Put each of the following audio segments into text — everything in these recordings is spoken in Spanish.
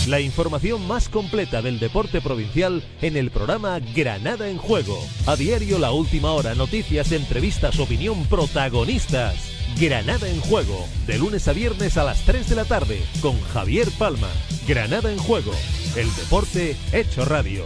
La información más completa del deporte provincial en el programa Granada en Juego. A diario, la última hora, noticias, entrevistas, opinión, protagonistas. Granada en Juego, de lunes a viernes a las 3 de la tarde, con Javier Palma. Granada en Juego, el deporte hecho radio.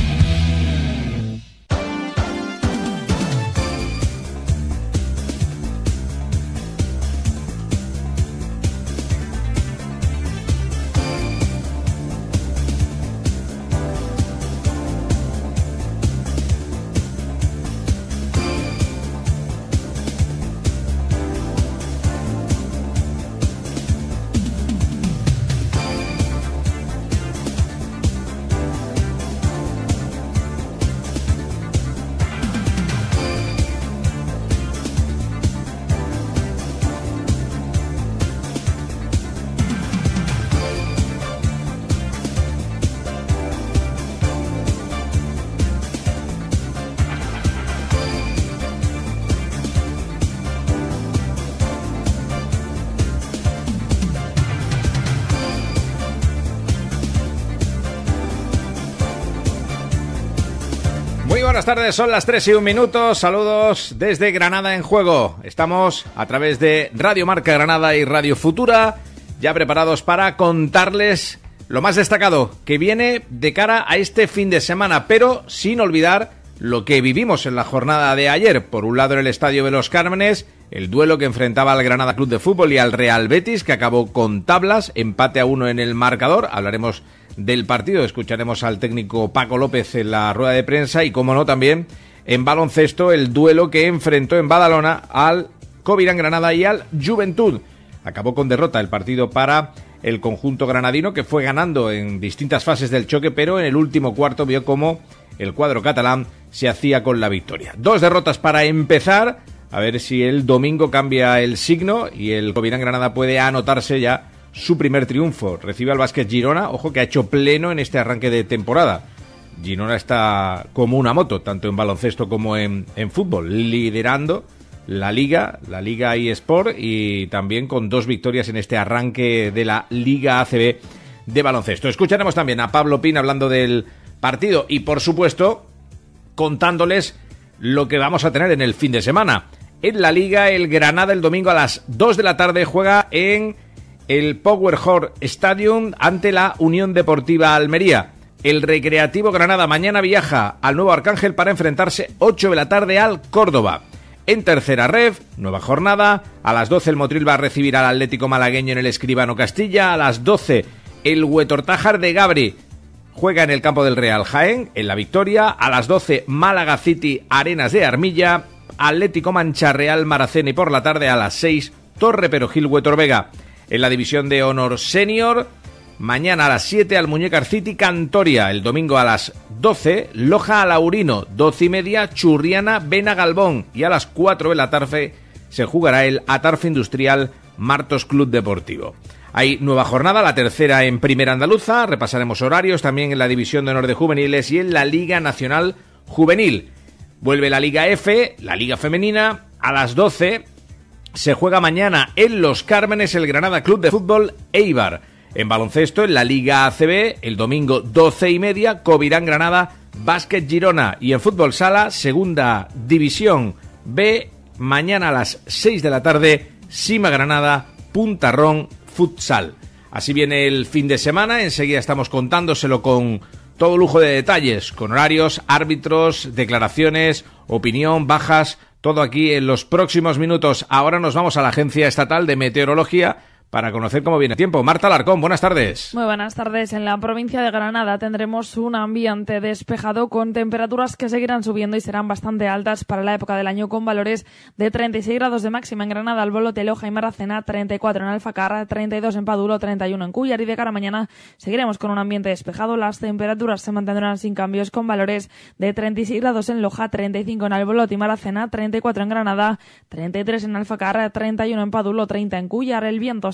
Buenas tardes, son las 3:01. Saludos desde Granada en Juego. Estamos a través de Radio Marca Granada y Radio Futura, ya preparados para contarles lo más destacado que viene de cara a este fin de semana, pero sin olvidar lo que vivimos en la jornada de ayer. Por un lado, en el Estadio de los Cármenes, el duelo que enfrentaba al Granada Club de Fútbol y al Real Betis, que acabó con tablas, empate a 1 en el marcador. Hablaremos del partido, escucharemos al técnico Paco López en la rueda de prensa y, como no, también en baloncesto, el duelo que enfrentó en Badalona al Covirán Granada y al Juventud. Acabó con derrota el partido para el conjunto granadino, que fue ganando en distintas fases del choque, pero en el último cuarto vio cómo el cuadro catalán se hacía con la victoria. 2 derrotas para empezar, a ver si el domingo cambia el signo y el Covirán Granada puede anotarse ya su primer triunfo. Recibe al Básquet Girona, ojo que ha hecho pleno en este arranque de temporada. Girona está como una moto, tanto en baloncesto como en fútbol, liderando la Liga eSport y también con 2 victorias en este arranque de la Liga ACB de baloncesto. Escucharemos también a Pablo Pin hablando del partido y, por supuesto, contándoles lo que vamos a tener en el fin de semana. En la Liga, el Granada el domingo a las 2 de la tarde juega en el Powerhouse Stadium ante la Unión Deportiva Almería. El Recreativo Granada mañana viaja al Nuevo Arcángel para enfrentarse 8 de la tarde al Córdoba. En tercera ref, nueva jornada, a las 12 el Motril va a recibir al Atlético Malagueño en el Escribano Castilla, a las 12 el Huetortájar de Gabri juega en el campo del Real Jaén, en La Victoria, a las 12 Málaga City Arenas de Armilla, Atlético Mancha Real Maracena y por la tarde a las 6 Torre Perojil Huetor Vega. En la división de honor senior, mañana a las 7 Almuñécar City Cantoria, el domingo a las 12 Loja Alaurino, 12:30 Churriana Bena Galbón y a las 4 de la tarde se jugará el Atarfe Industrial Martos Club Deportivo. Hay nueva jornada, la tercera en Primera Andaluza, repasaremos horarios también en la división de honor de juveniles y en la Liga Nacional Juvenil. Vuelve la Liga F, la Liga Femenina, a las 12 se juega mañana en Los Cármenes el Granada Club de Fútbol Eibar. En baloncesto, en la Liga ACB, el domingo 12:30, Covirán Granada, Básquet Girona. Y en fútbol sala, segunda división B, mañana a las 6 de la tarde, Sima Granada, Puntarrón Futsal. Así viene el fin de semana, enseguida estamos contándoselo con todo lujo de detalles, con horarios, árbitros, declaraciones, opinión, bajas, todo aquí en los próximos minutos. Ahora nos vamos a la Agencia Estatal de Meteorología para conocer cómo viene el tiempo. Marta Alarcón, buenas tardes. Muy buenas tardes. En la provincia de Granada tendremos un ambiente despejado con temperaturas que seguirán subiendo y serán bastante altas para la época del año, con valores de 36 grados de máxima en Granada, Albolote, Loja y Maracena, 34 en Alfacarra, 32 en Padulo, 31 en Cúllar, y de cara a mañana seguiremos con un ambiente despejado. Las temperaturas se mantendrán sin cambios con valores de 36 grados en Loja, 35 en Albolote y Maracena, 34 en Granada, 33 en Alfacarra, 31 en Padulo, 30 en Cúllar. El viento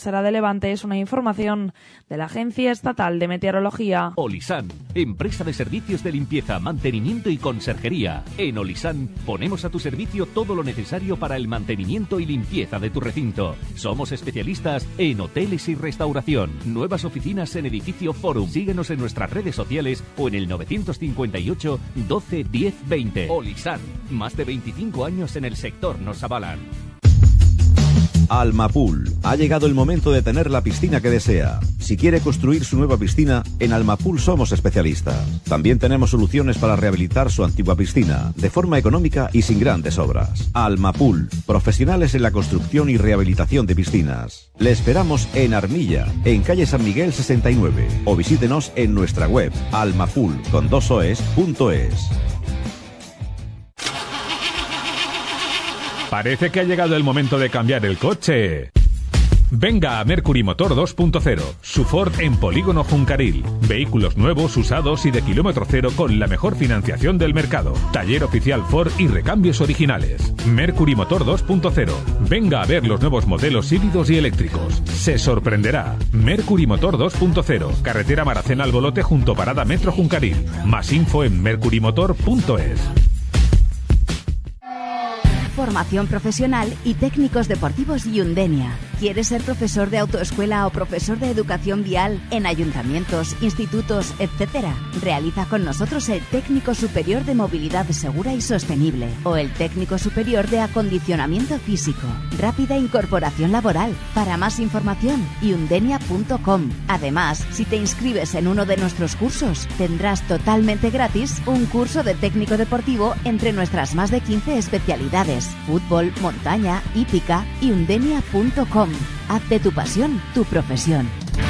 será de levante es una información de la Agencia Estatal de Meteorología. Olisan, empresa de servicios de limpieza, mantenimiento y conserjería. En Olisan ponemos a tu servicio todo lo necesario para el mantenimiento y limpieza de tu recinto. Somos especialistas en hoteles y restauración. Nuevas oficinas en edificio Forum. Síguenos en nuestras redes sociales o en el 958 12 10 20. Olisan, más de 25 años en el sector nos avalan. Almapool. Ha llegado el momento de tener la piscina que desea. Si quiere construir su nueva piscina, en Almapool somos especialistas. También tenemos soluciones para rehabilitar su antigua piscina, de forma económica y sin grandes obras. Almapool, profesionales en la construcción y rehabilitación de piscinas. Le esperamos en Armilla, en calle San Miguel 69, o visítenos en nuestra web, almapool.es. Parece que ha llegado el momento de cambiar el coche. Venga a Mercury Motor 2.0, su Ford en Polígono Juncaril. Vehículos nuevos, usados y de kilómetro cero con la mejor financiación del mercado. Taller oficial Ford y recambios originales. Mercury Motor 2.0. Venga a ver los nuevos modelos híbridos y eléctricos. Se sorprenderá. Mercury Motor 2.0. Carretera Maracena Albolote junto Parada Metro Juncaril. Más info en mercurymotor.es. Formación profesional y técnicos deportivos Yundenia. ¿Quieres ser profesor de autoescuela o profesor de educación vial en ayuntamientos, institutos, etcétera? Realiza con nosotros el técnico superior de movilidad segura y sostenible o el técnico superior de acondicionamiento físico. Rápida incorporación laboral. Para más información, yundenia.com. Además, si te inscribes en uno de nuestros cursos, tendrás totalmente gratis un curso de técnico deportivo entre nuestras más de 15 especialidades. Fútbol, montaña, hípica, yundenia.com. Haz de tu pasión tu profesión.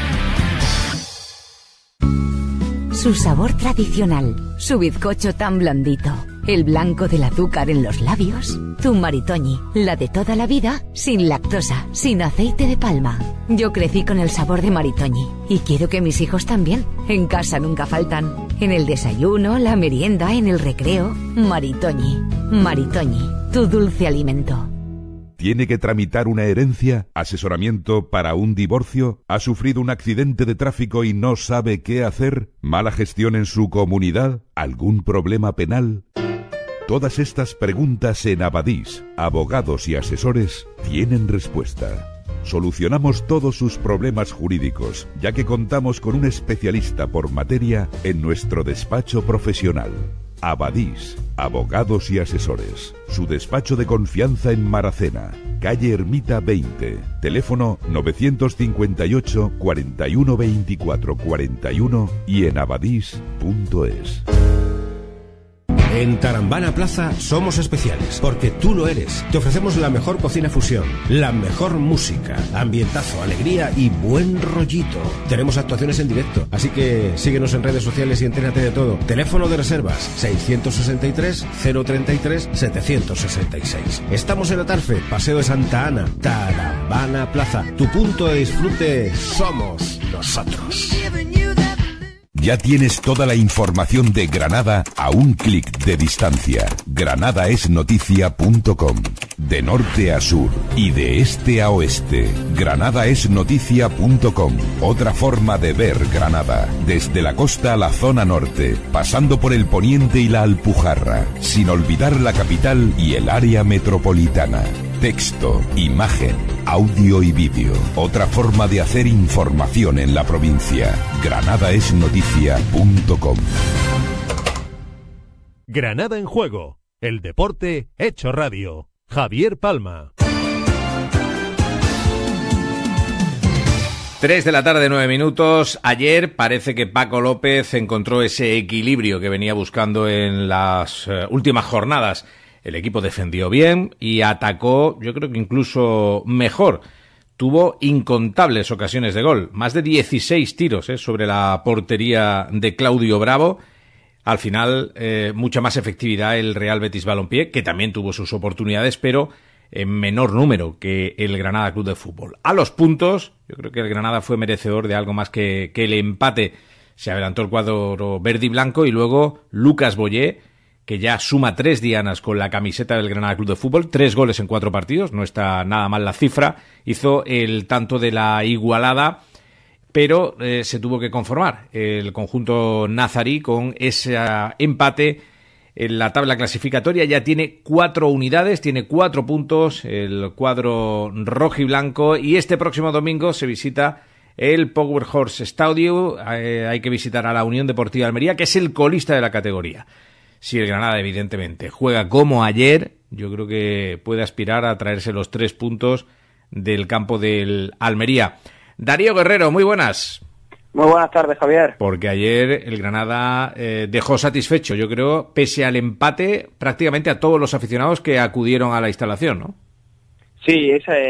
Su sabor tradicional, su bizcocho tan blandito, el blanco del azúcar en los labios, tu Maritoñi, la de toda la vida, sin lactosa, sin aceite de palma. Yo crecí con el sabor de Maritoñi y quiero que mis hijos también. En casa nunca faltan. En el desayuno, la merienda, en el recreo. Maritoñi. Maritoñi, tu dulce alimento. ¿Tiene que tramitar una herencia? ¿Asesoramiento para un divorcio? ¿Ha sufrido un accidente de tráfico y no sabe qué hacer? ¿Mala gestión en su comunidad? ¿Algún problema penal? Todas estas preguntas en Abadís, abogados y asesores, tienen respuesta. Solucionamos todos sus problemas jurídicos, ya que contamos con un especialista por materia en nuestro despacho profesional. Abadís, abogados y asesores. Su despacho de confianza en Maracena, calle Ermita 20, teléfono 958 41 24 41 y en abadís.es. En Tarambana Plaza somos especiales, porque tú lo eres. Te ofrecemos la mejor cocina fusión, la mejor música, ambientazo, alegría y buen rollito. Tenemos actuaciones en directo, así que síguenos en redes sociales y entérate de todo. Teléfono de reservas 663 033 766. Estamos en Atarfe, Paseo de Santa Ana. Tarambana Plaza, tu punto de disfrute somos nosotros. Ya tienes toda la información de Granada a un clic de distancia. granadaesnoticia.com. De norte a sur y de este a oeste. granadaesnoticia.com. Otra forma de ver Granada. Desde la costa a la zona norte, pasando por el poniente y la Alpujarra, sin olvidar la capital y el área metropolitana. Texto, imagen, audio y vídeo. Otra forma de hacer información en la provincia. granadaesnoticia.com. Granada en Juego. El deporte hecho radio. Javier Palma. 3 de la tarde, 9 minutos. Ayer parece que Paco López encontró ese equilibrio que venía buscando en las últimas jornadas. El equipo defendió bien y atacó, yo creo que incluso mejor. Tuvo incontables ocasiones de gol, más de 16 tiros sobre la portería de Claudio Bravo. Al final, mucha más efectividad el Real Betis Balompié, que también tuvo sus oportunidades, pero en menor número que el Granada Club de Fútbol. A los puntos, yo creo que el Granada fue merecedor de algo más que el empate. Se adelantó el cuadro verde y blanco y luego Lucas Boyé, que ya suma 3 dianas con la camiseta del Granada Club de Fútbol, 3 goles en 4 partidos, no está nada mal la cifra, hizo el tanto de la igualada, pero se tuvo que conformar el conjunto nazarí con ese empate en la tabla clasificatoria. Ya tiene 4 unidades, tiene 4 puntos el cuadro rojiblanco, y este próximo domingo se visita el Powerhouse Stadium. Hay que visitar a la Unión Deportiva Almería, que es el colista de la categoría. Si el Granada, evidentemente, juega como ayer, yo creo que puede aspirar a traerse los 3 puntos del campo del Almería. Darío Guerrero, muy buenas. Muy buenas tardes, Javier. Porque ayer el Granada dejó satisfecho, yo creo, pese al empate, prácticamente a todos los aficionados que acudieron a la instalación, ¿no? Sí,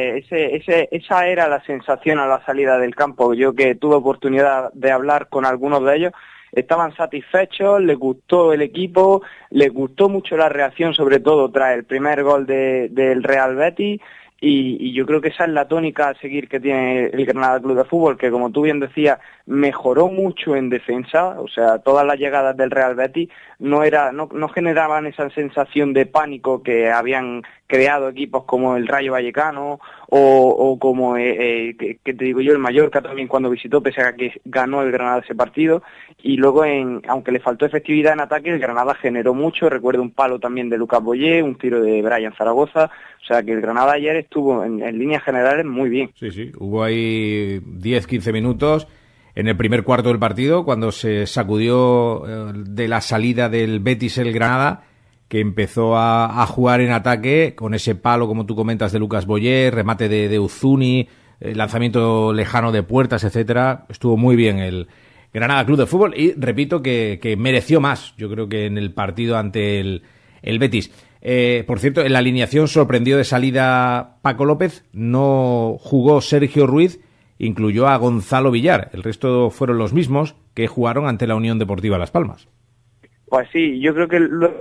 esa era la sensación a la salida del campo. Yo que tuve oportunidad de hablar con algunos de ellos, estaban satisfechos, les gustó el equipo, les gustó mucho la reacción, sobre todo tras el primer gol del Real Betis, y yo creo que esa es la tónica a seguir que tiene el Granada Club de Fútbol, que como tú bien decías, mejoró mucho en defensa. O sea, todas las llegadas del Real Betis no generaban esa sensación de pánico que habían creado equipos como el Rayo Vallecano o como, que te digo yo, el Mallorca también cuando visitó, pese a que ganó el Granada ese partido. Y luego, aunque le faltó efectividad en ataque, el Granada generó mucho. Recuerdo un palo también de Lucas Boyé, un tiro de Brian Zaragoza. O sea, que el Granada ayer estuvo en líneas generales muy bien. Sí, hubo ahí 10-15 minutos en el primer cuarto del partido, cuando se sacudió de la salida del Betis el Granada, que empezó a jugar en ataque con ese palo, como tú comentas, de Lucas Boyé, remate de Uzuni, lanzamiento lejano de puertas, etcétera. Estuvo muy bien el Granada Club de Fútbol, y repito que mereció más, yo creo, que en el partido ante el Betis. Por cierto, en la alineación sorprendió de salida Paco López, no jugó Sergio Ruiz, incluyó a Gonzalo Villar. El resto fueron los mismos que jugaron ante la Unión Deportiva Las Palmas. Pues sí, yo creo que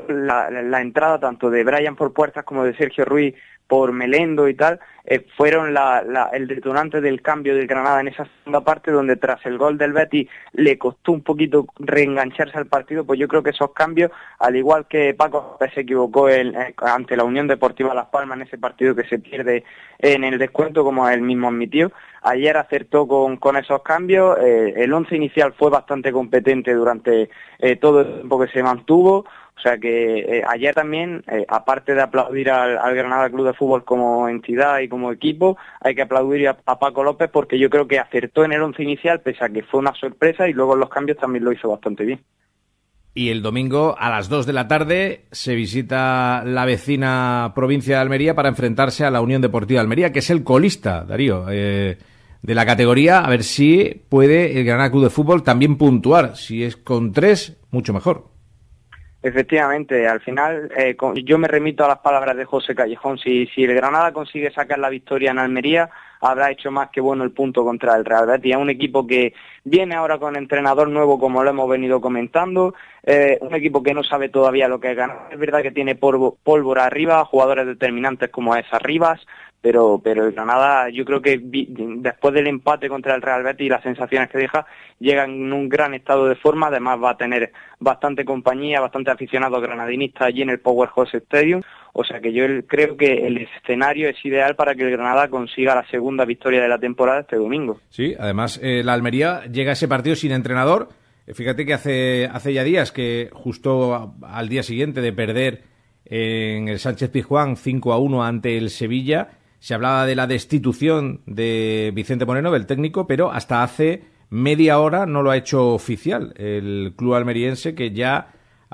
la entrada tanto de Brian por puertas como de Sergio Ruiz por Melendo y tal, fueron el detonante del cambio del Granada en esa segunda parte, donde tras el gol del Betis le costó un poquito reengancharse al partido. Pues yo creo que esos cambios, al igual que Paco se equivocó ante la Unión Deportiva Las Palmas en ese partido que se pierde en el descuento, como él mismo admitió, ayer acertó con esos cambios. El once inicial fue bastante competente durante todo el tiempo que se mantuvo. O sea que ayer también, aparte de aplaudir al Granada Club de Fútbol como entidad y como equipo, hay que aplaudir a Paco López, porque yo creo que acertó en el once inicial, pese a que fue una sorpresa, y luego en los cambios también lo hizo bastante bien. Y el domingo a las 2 de la tarde se visita la vecina provincia de Almería para enfrentarse a la Unión Deportiva Almería, que es el colista, Darío, de la categoría. A ver si puede el Granada Club de Fútbol también puntuar. Si es con 3, mucho mejor. Efectivamente, al final yo me remito a las palabras de José Callejón. Si el Granada consigue sacar la victoria en Almería, habrá hecho más que bueno el punto contra el Real Betis. Es un equipo que viene ahora con entrenador nuevo, como lo hemos venido comentando, un equipo que no sabe todavía lo que es ganar. Es verdad que tiene pólvora arriba, jugadores determinantes como es Arribas, pero el Granada, yo creo que después del empate contra el Real Betis y las sensaciones que deja, llega en un gran estado de forma. Además va a tener bastante compañía, bastante aficionados granadinistas allí en el Powerhouse Stadium. O sea que yo creo que el escenario es ideal para que el Granada consiga la segunda victoria de la temporada este domingo. Sí, además la Almería llega a ese partido sin entrenador. Fíjate que hace ya días que justo al día siguiente de perder en el Sánchez Pizjuán 5-1 ante el Sevilla, se hablaba de la destitución de Vicente Moreno, del técnico, pero hasta hace media hora no lo ha hecho oficial el club almeriense, que ya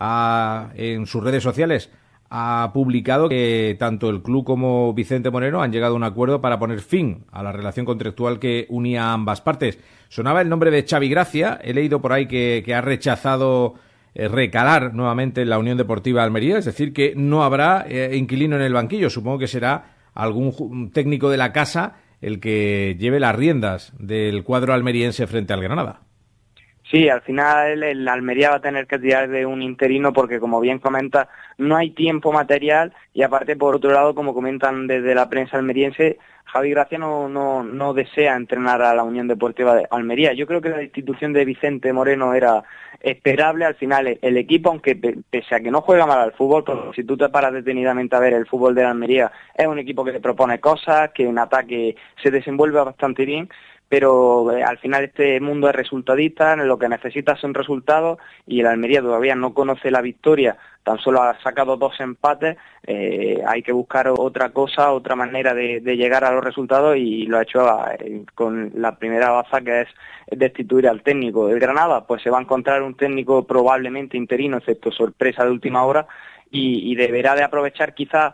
en sus redes sociales ha publicado que tanto el club como Vicente Moreno han llegado a un acuerdo para poner fin a la relación contractual que unía a ambas partes. Sonaba el nombre de Xavi Gracia. He leído por ahí que ha rechazado recalar nuevamente en la Unión Deportiva Almería, es decir, que no habrá inquilino en el banquillo. Supongo que será algún técnico de la casa el que lleve las riendas del cuadro almeriense frente al Granada. Sí, al final el Almería va a tener que tirar de un interino porque, como bien comenta, no hay tiempo material y aparte, por otro lado, como comentan desde la prensa almeriense, Javi Gracia no desea entrenar a la Unión Deportiva de Almería. Yo creo que la destitución de Vicente Moreno era esperable. Al final el equipo, aunque pese a que no juega mal al fútbol, pero si tú te paras detenidamente a ver el fútbol de la Almería, es un equipo que te propone cosas, que en ataque se desenvuelve bastante bien, pero al final este mundo es resultadista, lo que necesita son resultados y el Almería todavía no conoce la victoria, tan solo ha sacado 2 empates, hay que buscar otra cosa, otra manera de llegar a los resultados y lo ha hecho con la primera baza, que es destituir al técnico. El Granada pues se va a encontrar un técnico probablemente interino, excepto sorpresa de última hora, y deberá de aprovechar quizá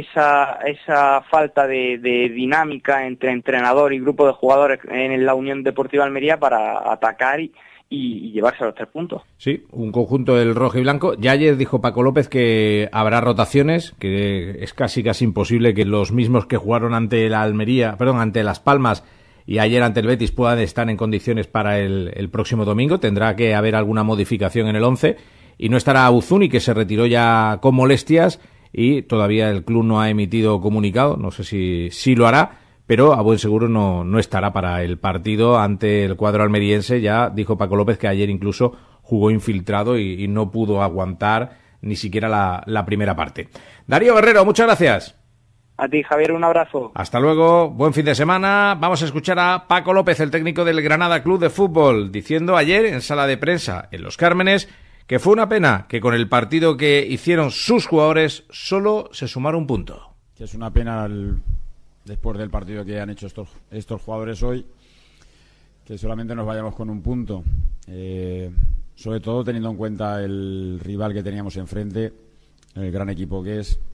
esa falta de dinámica entre entrenador y grupo de jugadores en la Unión Deportiva Almería para atacar y llevarse a los 3 puntos. Sí, un conjunto del rojo y blanco. Ya ayer dijo Paco López que habrá rotaciones, que es casi imposible que los mismos que jugaron ante Las Palmas y ayer ante el Betis puedan estar en condiciones para el próximo domingo. Tendrá que haber alguna modificación en el 11 y no estará Uzuni, que se retiró ya con molestias y todavía el club no ha emitido comunicado. No sé si lo hará, pero a buen seguro no estará para el partido ante el cuadro almeriense. Ya dijo Paco López que ayer incluso jugó infiltrado y no pudo aguantar ni siquiera la primera parte. Darío Guerrero, muchas gracias. A ti, Javier, un abrazo. Hasta luego, buen fin de semana. Vamos a escuchar a Paco López, el técnico del Granada Club de Fútbol, diciendo ayer en sala de prensa en Los Cármenes que fue una pena que con el partido que hicieron sus jugadores solo se sumara un punto. Que es una pena después del partido que han hecho estos jugadores hoy, que solamente nos vayamos con un punto. Sobre todo teniendo en cuenta el rival que teníamos enfrente, el gran equipo que es,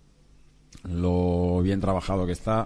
lo bien trabajado que está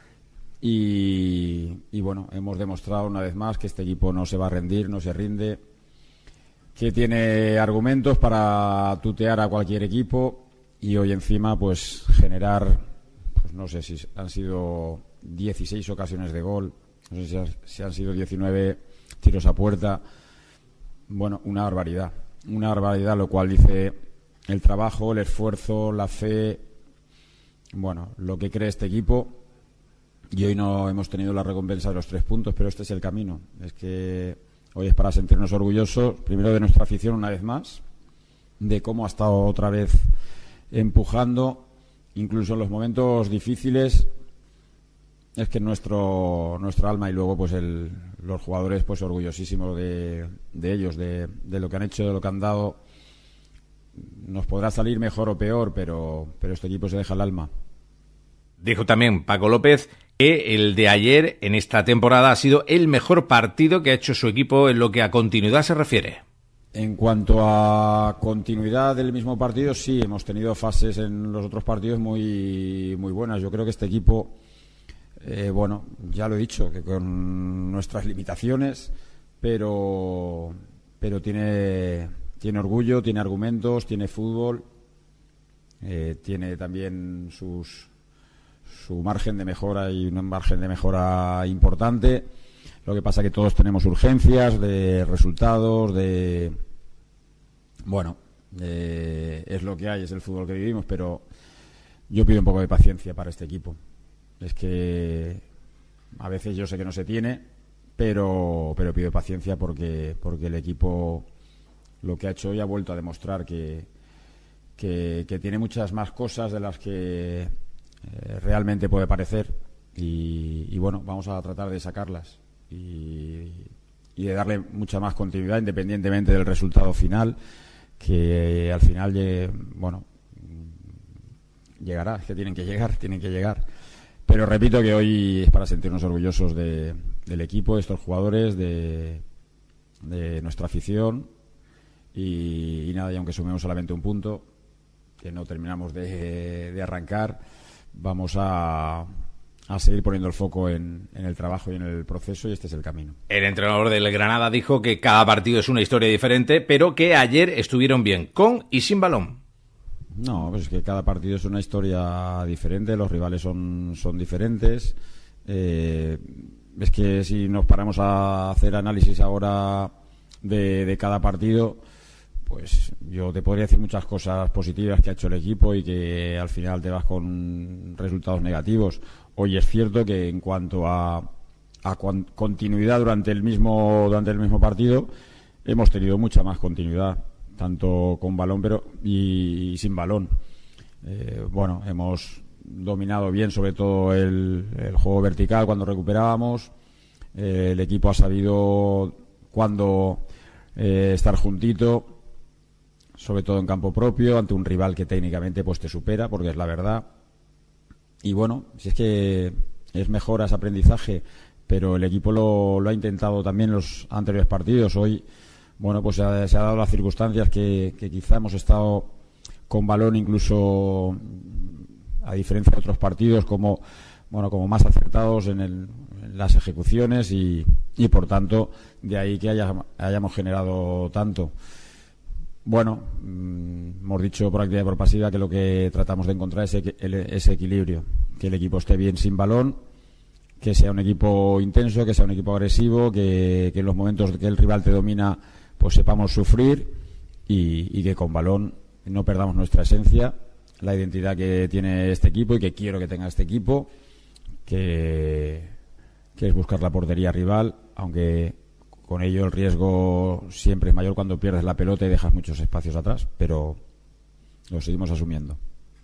y bueno, hemos demostrado una vez más que este equipo no se va a rendir, no se rinde, que tiene argumentos para tutear a cualquier equipo y hoy encima pues generar, pues no sé si han sido 16 ocasiones de gol, no sé si han sido 19 tiros a puerta. Bueno, una barbaridad, lo cual dice el trabajo, el esfuerzo, la fe, bueno, lo que cree este equipo. Y hoy no hemos tenido la recompensa de los 3 puntos, pero este es el camino. Es que hoy es para sentirnos orgullosos, primero de nuestra afición una vez más, de cómo ha estado otra vez empujando, incluso en los momentos difíciles. Es que nuestra alma, y luego pues los jugadores pues orgullosísimos de ellos, de lo que han hecho, de lo que han dado. Nos podrá salir mejor o peor, pero este equipo se deja el alma. Dijo también Paco López que el de ayer en esta temporada ha sido el mejor partido que ha hecho su equipo en lo que a continuidad se refiere. En cuanto a continuidad del mismo partido, sí, hemos tenido fases en los otros partidos muy, muy buenas. Yo creo que este equipo, bueno, ya lo he dicho, que con nuestras limitaciones, pero tiene orgullo, tiene argumentos, tiene fútbol, tiene también su margen de mejora y un margen de mejora importante. Lo que pasa que todos tenemos urgencias de resultados, bueno, es lo que hay, es el fútbol que vivimos, pero yo pido un poco de paciencia para este equipo. Es que a veces yo sé que no se tiene, pero pido paciencia porque el equipo, lo que ha hecho hoy, ha vuelto a demostrar que tiene muchas más cosas de las que realmente puede parecer y bueno, vamos a tratar de sacarlas y de darle mucha más continuidad independientemente del resultado final, que al final, bueno, llegará, es que tienen que llegar. Pero repito que hoy es para sentirnos orgullosos del equipo, de estos jugadores, de nuestra afición y nada, y aunque sumemos solamente un punto, que no terminamos de arrancar, vamos a seguir poniendo el foco en el trabajo y en el proceso, y este es el camino. El entrenador del Granada dijo que cada partido es una historia diferente, pero que ayer estuvieron bien, con y sin balón. No, pues es que cada partido es una historia diferente, los rivales son diferentes. Es que si nos paramos a hacer análisis ahora de cada partido, pues yo te podría decir muchas cosas positivas que ha hecho el equipo y que al final te vas con resultados negativos. Hoy es cierto que en cuanto a continuidad durante el mismo partido, hemos tenido mucha más continuidad, tanto con balón y sin balón. Bueno, hemos dominado bien sobre todo el juego vertical cuando recuperábamos. El equipo ha sabido cuándo estar juntito, sobre todo en campo propio, ante un rival que técnicamente pues te supera, porque es la verdad. Y bueno, si es que es mejora, es aprendizaje, pero el equipo lo ha intentado también en los anteriores partidos. Hoy, bueno, pues se ha dado las circunstancias que quizá hemos estado con balón, incluso a diferencia de otros partidos, como más acertados en las ejecuciones y por tanto de ahí que hayamos generado tanto. Bueno, hemos dicho por activa y por pasiva que lo que tratamos de encontrar es ese equilibrio, que el equipo esté bien sin balón, que sea un equipo intenso, que sea un equipo agresivo, que en los momentos que el rival te domina pues sepamos sufrir y que con balón no perdamos nuestra esencia, la identidad que tiene este equipo y que quiero que tenga este equipo, que es buscar la portería rival, aunque con ello el riesgo siempre es mayor cuando pierdes la pelota y dejas muchos espacios atrás, pero lo seguimos asumiendo.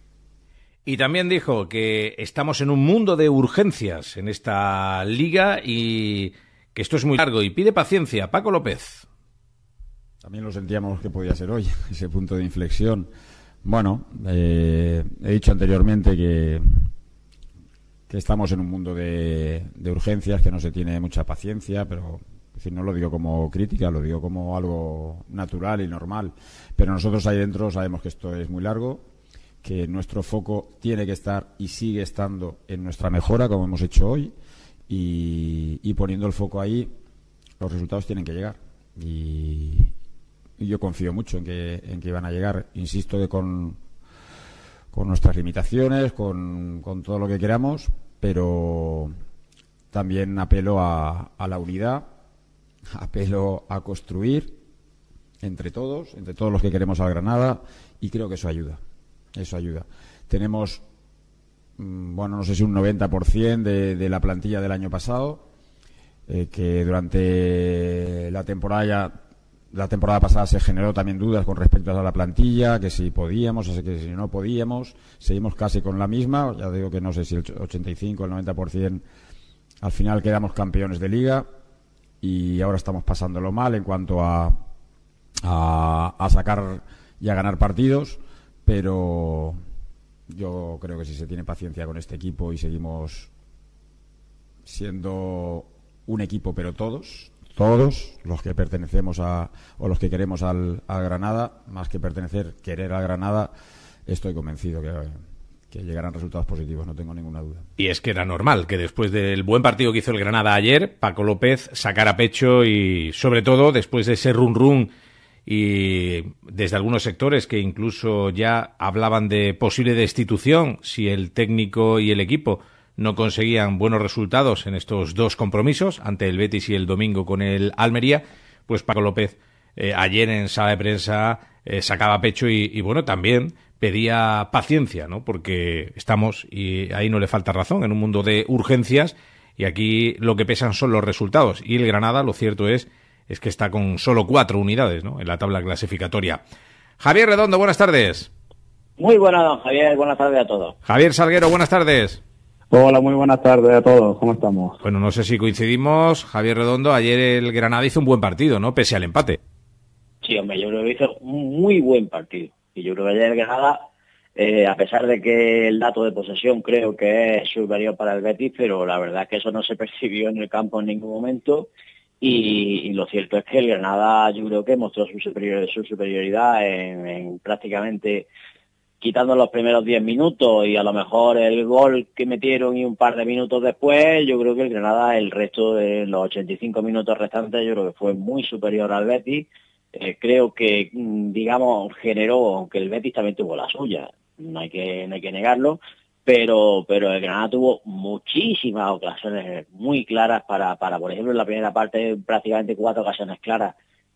Y también dijo que estamos en un mundo de urgencias en esta liga y que esto es muy largo y pide paciencia. Paco López. También lo sentíamos que podía ser hoy, ese punto de inflexión. Bueno, he dicho anteriormente que estamos en un mundo de urgencias, que no se tiene mucha paciencia, pero es decir, no lo digo como crítica, lo digo como algo natural y normal. Pero nosotros ahí dentro sabemos que esto es muy largo, que nuestro foco tiene que estar y sigue estando en nuestra mejora, como hemos hecho hoy, y poniendo el foco ahí, los resultados tienen que llegar. Y yo confío mucho en que van a llegar. Insisto que con nuestras limitaciones, con todo lo que queramos, pero también apelo a la unidad, apelo a construir entre todos los que queremos al Granada, y creo que eso ayuda. Tenemos, no sé si un 90% de la plantilla del año pasado, que durante la temporada pasada se generó también dudas con respecto a la plantilla, que si podíamos, que si no podíamos. Seguimos casi con la misma, ya digo que no sé si el 85 o el 90%, al final quedamos campeones de liga y ahora estamos pasándolo mal en cuanto a sacar y a ganar partidos, pero yo creo que si se tiene paciencia con este equipo y seguimos siendo un equipo, pero todos los que pertenecemos o los que queremos al Granada, más que querer al Granada, estoy convencido que llegarán resultados positivos, no tengo ninguna duda. Y es que era normal que después del buen partido que hizo el Granada ayer, Paco López sacara pecho y sobre todo después de ese run y desde algunos sectores que incluso ya hablaban de posible destitución si el técnico y el equipo no conseguían buenos resultados en estos dos compromisos, ante el Betis y el domingo con el Almería, pues Paco López ayer en sala de prensa sacaba pecho y bueno, también pedía paciencia, ¿no? Porque estamos, y ahí no le falta razón, en un mundo de urgencias y aquí lo que pesan son los resultados. Y el Granada, lo cierto es que está con solo 4 unidades, ¿no?, en la tabla clasificatoria. Javier Redondo, buenas tardes. Muy buenas, don Javier, buenas tardes a todos. Javier Salguero, buenas tardes. Hola, muy buenas tardes a todos, ¿cómo estamos? Bueno, no sé si coincidimos, Javier Redondo, ayer el Granada hizo un buen partido, ¿no?, pese al empate. Sí, hombre, yo creo que hizo un muy buen partido. Y yo creo que ayer el Granada, a pesar de que el dato de posesión creo que es superior para el Betis, pero la verdad es que eso no se percibió en el campo en ningún momento. Y lo cierto es que el Granada yo creo que mostró su superioridad en prácticamente quitando los primeros 10 minutos y a lo mejor el gol que metieron y un par de minutos después. Yo creo que el Granada el resto de los 85 minutos restantes yo creo que fue muy superior al Betis. Creo que, digamos, generó, aunque el Betis también tuvo la suya, no hay que negarlo, pero el Granada tuvo muchísimas ocasiones muy claras para por ejemplo, en la primera parte prácticamente 4 ocasiones claras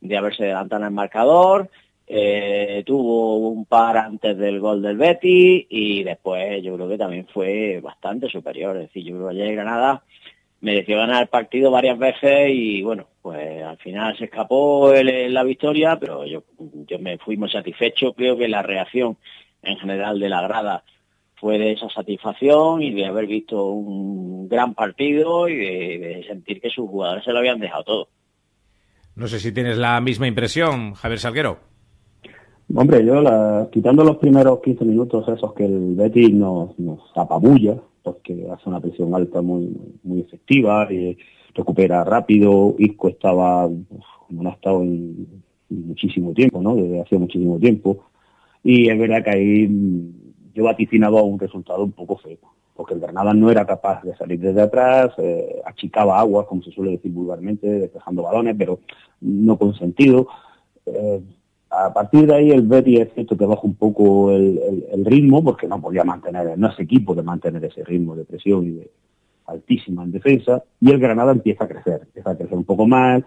haberse adelantado en el marcador. Tuvo un par antes del gol del Betis y después yo creo que también fue bastante superior. Es decir, yo creo que ayer Granada mereció ganar el partido varias veces y bueno, pues al final se escapó la victoria, pero yo me fui muy satisfecho. Creo que la reacción en general de la grada fue de esa satisfacción y de haber visto un gran partido y de sentir que sus jugadores se lo habían dejado todo. No sé si tienes la misma impresión, Javier Salguero. Hombre, yo quitando los primeros 15 minutos esos que el Betis nos apabulla, porque hace una presión alta muy efectiva y recupera rápido. Isco estaba, como no ha estado en muchísimo tiempo, ¿no? Desde hace muchísimo tiempo. Y es verdad que ahí yo vaticinaba un resultado un poco feo, porque el Granada no era capaz de salir desde atrás, achicaba aguas, como se suele decir vulgarmente, despejando balones, pero no con sentido. A partir de ahí el Betis es cierto que baja un poco el ritmo, porque no podía mantener, no es equipo de mantener ese ritmo de presión y de altísima en defensa, y el Granada empieza a crecer un poco más,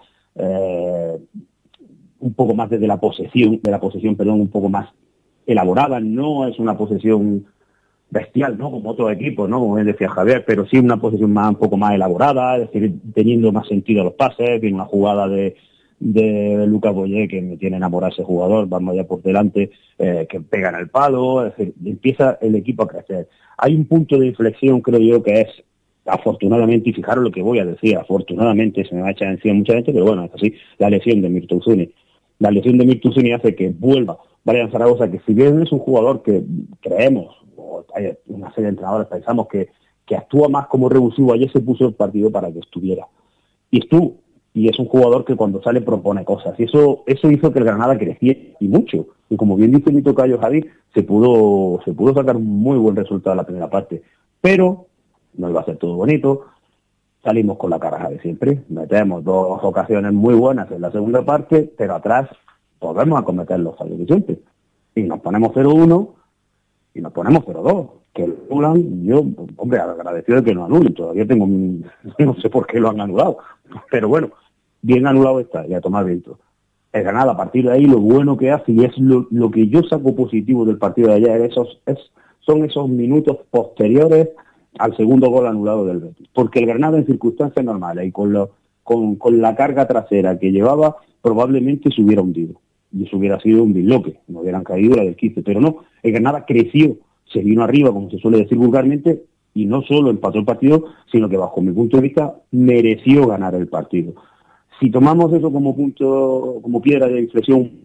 desde la posesión, un poco más elaborada. No es una posesión bestial, ¿no? Como otros equipos, ¿no? Como bien decía Javier, pero sí una posesión un poco más elaborada, es decir, teniendo más sentido los pases. Tiene una jugada de Lucas Boyé que me tiene enamorado ese jugador, vamos allá por delante, que pega en el palo, es decir, empieza el equipo a crecer. Hay un punto de inflexión, creo yo, que es, afortunadamente, y fijaros lo que voy a decir, afortunadamente se me va a echar encima mucha gente, pero bueno, es así, la lesión de Mirto Uzuni. La lesión de Mirto Uzuni hace que vuelva Brian Zaragoza, que si bien es un jugador que creemos, o hay una serie de entrenadores pensamos que actúa más como revulsivo, ayer se puso el partido para que estuviera. Y estuvo. Y es un jugador que cuando sale propone cosas. Y eso hizo que el Granada creciera y mucho. Y como bien dice mi tocayo Javi, se pudo sacar un muy buen resultado en la primera parte. Pero no iba a ser todo bonito. Salimos con la caraja de siempre. Metemos 2 ocasiones muy buenas en la segunda parte, pero atrás volvemos a cometer los fallos de siempre. Y nos ponemos 0-1 y nos ponemos 0-2. Que lo anulan, yo, hombre, agradecido de que lo anulen. Todavía no sé por qué lo han anulado. Pero bueno, bien anulado está, y a tomar viento. El Granada, a partir de ahí, lo bueno que hace, y es lo que yo saco positivo del partido de ayer, son esos minutos posteriores al segundo gol anulado del Betis. Porque el Granada, en circunstancias normales y con la carga trasera que llevaba, probablemente se hubiera hundido. Y eso hubiera sido un bisloque, no hubieran caído la del 15. Pero no, el Granada creció, se vino arriba, como se suele decir vulgarmente, y no solo empató el partido, sino que bajo mi punto de vista mereció ganar el partido. Si tomamos eso como piedra de inflexión,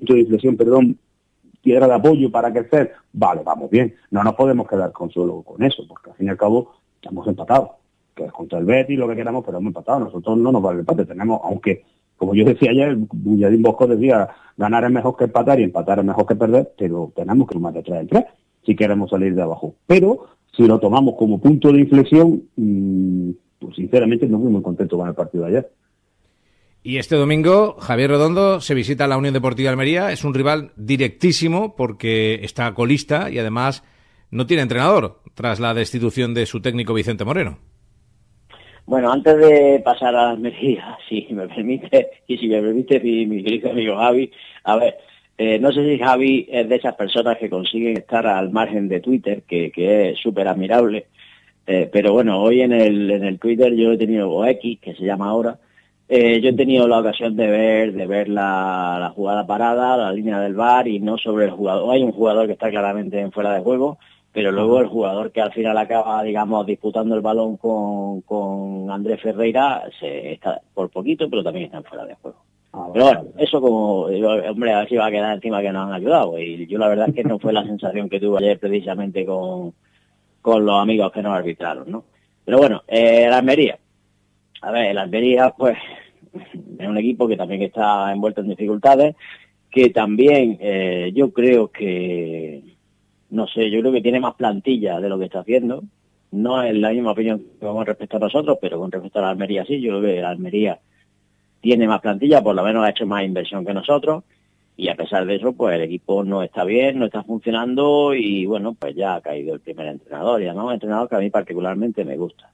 piedra de apoyo para crecer, vale, vamos bien. No nos podemos quedar solo con eso, porque al fin y al cabo hemos empatado, que es contra el Betis, lo que queramos, pero hemos empatado. Nosotros no nos vale el empate, tenemos, aunque, como yo decía ayer, Bulladín Bosco decía, ganar es mejor que empatar y empatar es mejor que perder, pero tenemos que sumar de 3 en 3 si queremos salir de abajo. Pero si lo tomamos como punto de inflexión, pues sinceramente no fui muy contento con el partido de ayer. Y este domingo, Javier Redondo se visita a la Unión Deportiva Almería. Es un rival directísimo porque está colista y además no tiene entrenador tras la destitución de su técnico Vicente Moreno. Bueno, antes de pasar a Almería, si me permite mi querido amigo Javi, a ver, no sé si Javi es de esas personas que consiguen estar al margen de Twitter, que es súper admirable, pero bueno, hoy en el Twitter yo he tenido, o X, que se llama ahora, yo he tenido la ocasión de ver la jugada parada, la línea del VAR, y no sobre el jugador. Hay un jugador que está claramente en fuera de juego, pero luego el jugador que al final acaba, digamos, disputando el balón con Andrés Ferreira, está por poquito, pero también está en fuera de juego. Pero bueno, eso como, hombre, a ver si va a quedar encima que nos han ayudado. Y yo la verdad es que no fue la sensación que tuve ayer precisamente con los amigos que nos arbitraron, ¿no? Pero bueno, la Almería. A ver, el Almería, pues, es un equipo que también está envuelto en dificultades, que también yo creo que, no sé, yo creo que tiene más plantilla de lo que está haciendo. No es la misma opinión que vamos respecto a nosotros, pero con respecto a la Almería sí, yo creo que la Almería tiene más plantilla, por lo menos ha hecho más inversión que nosotros, y a pesar de eso, pues el equipo no está bien, no está funcionando, y bueno, pues ya ha caído el primer entrenador, y además un entrenador que a mí particularmente me gusta.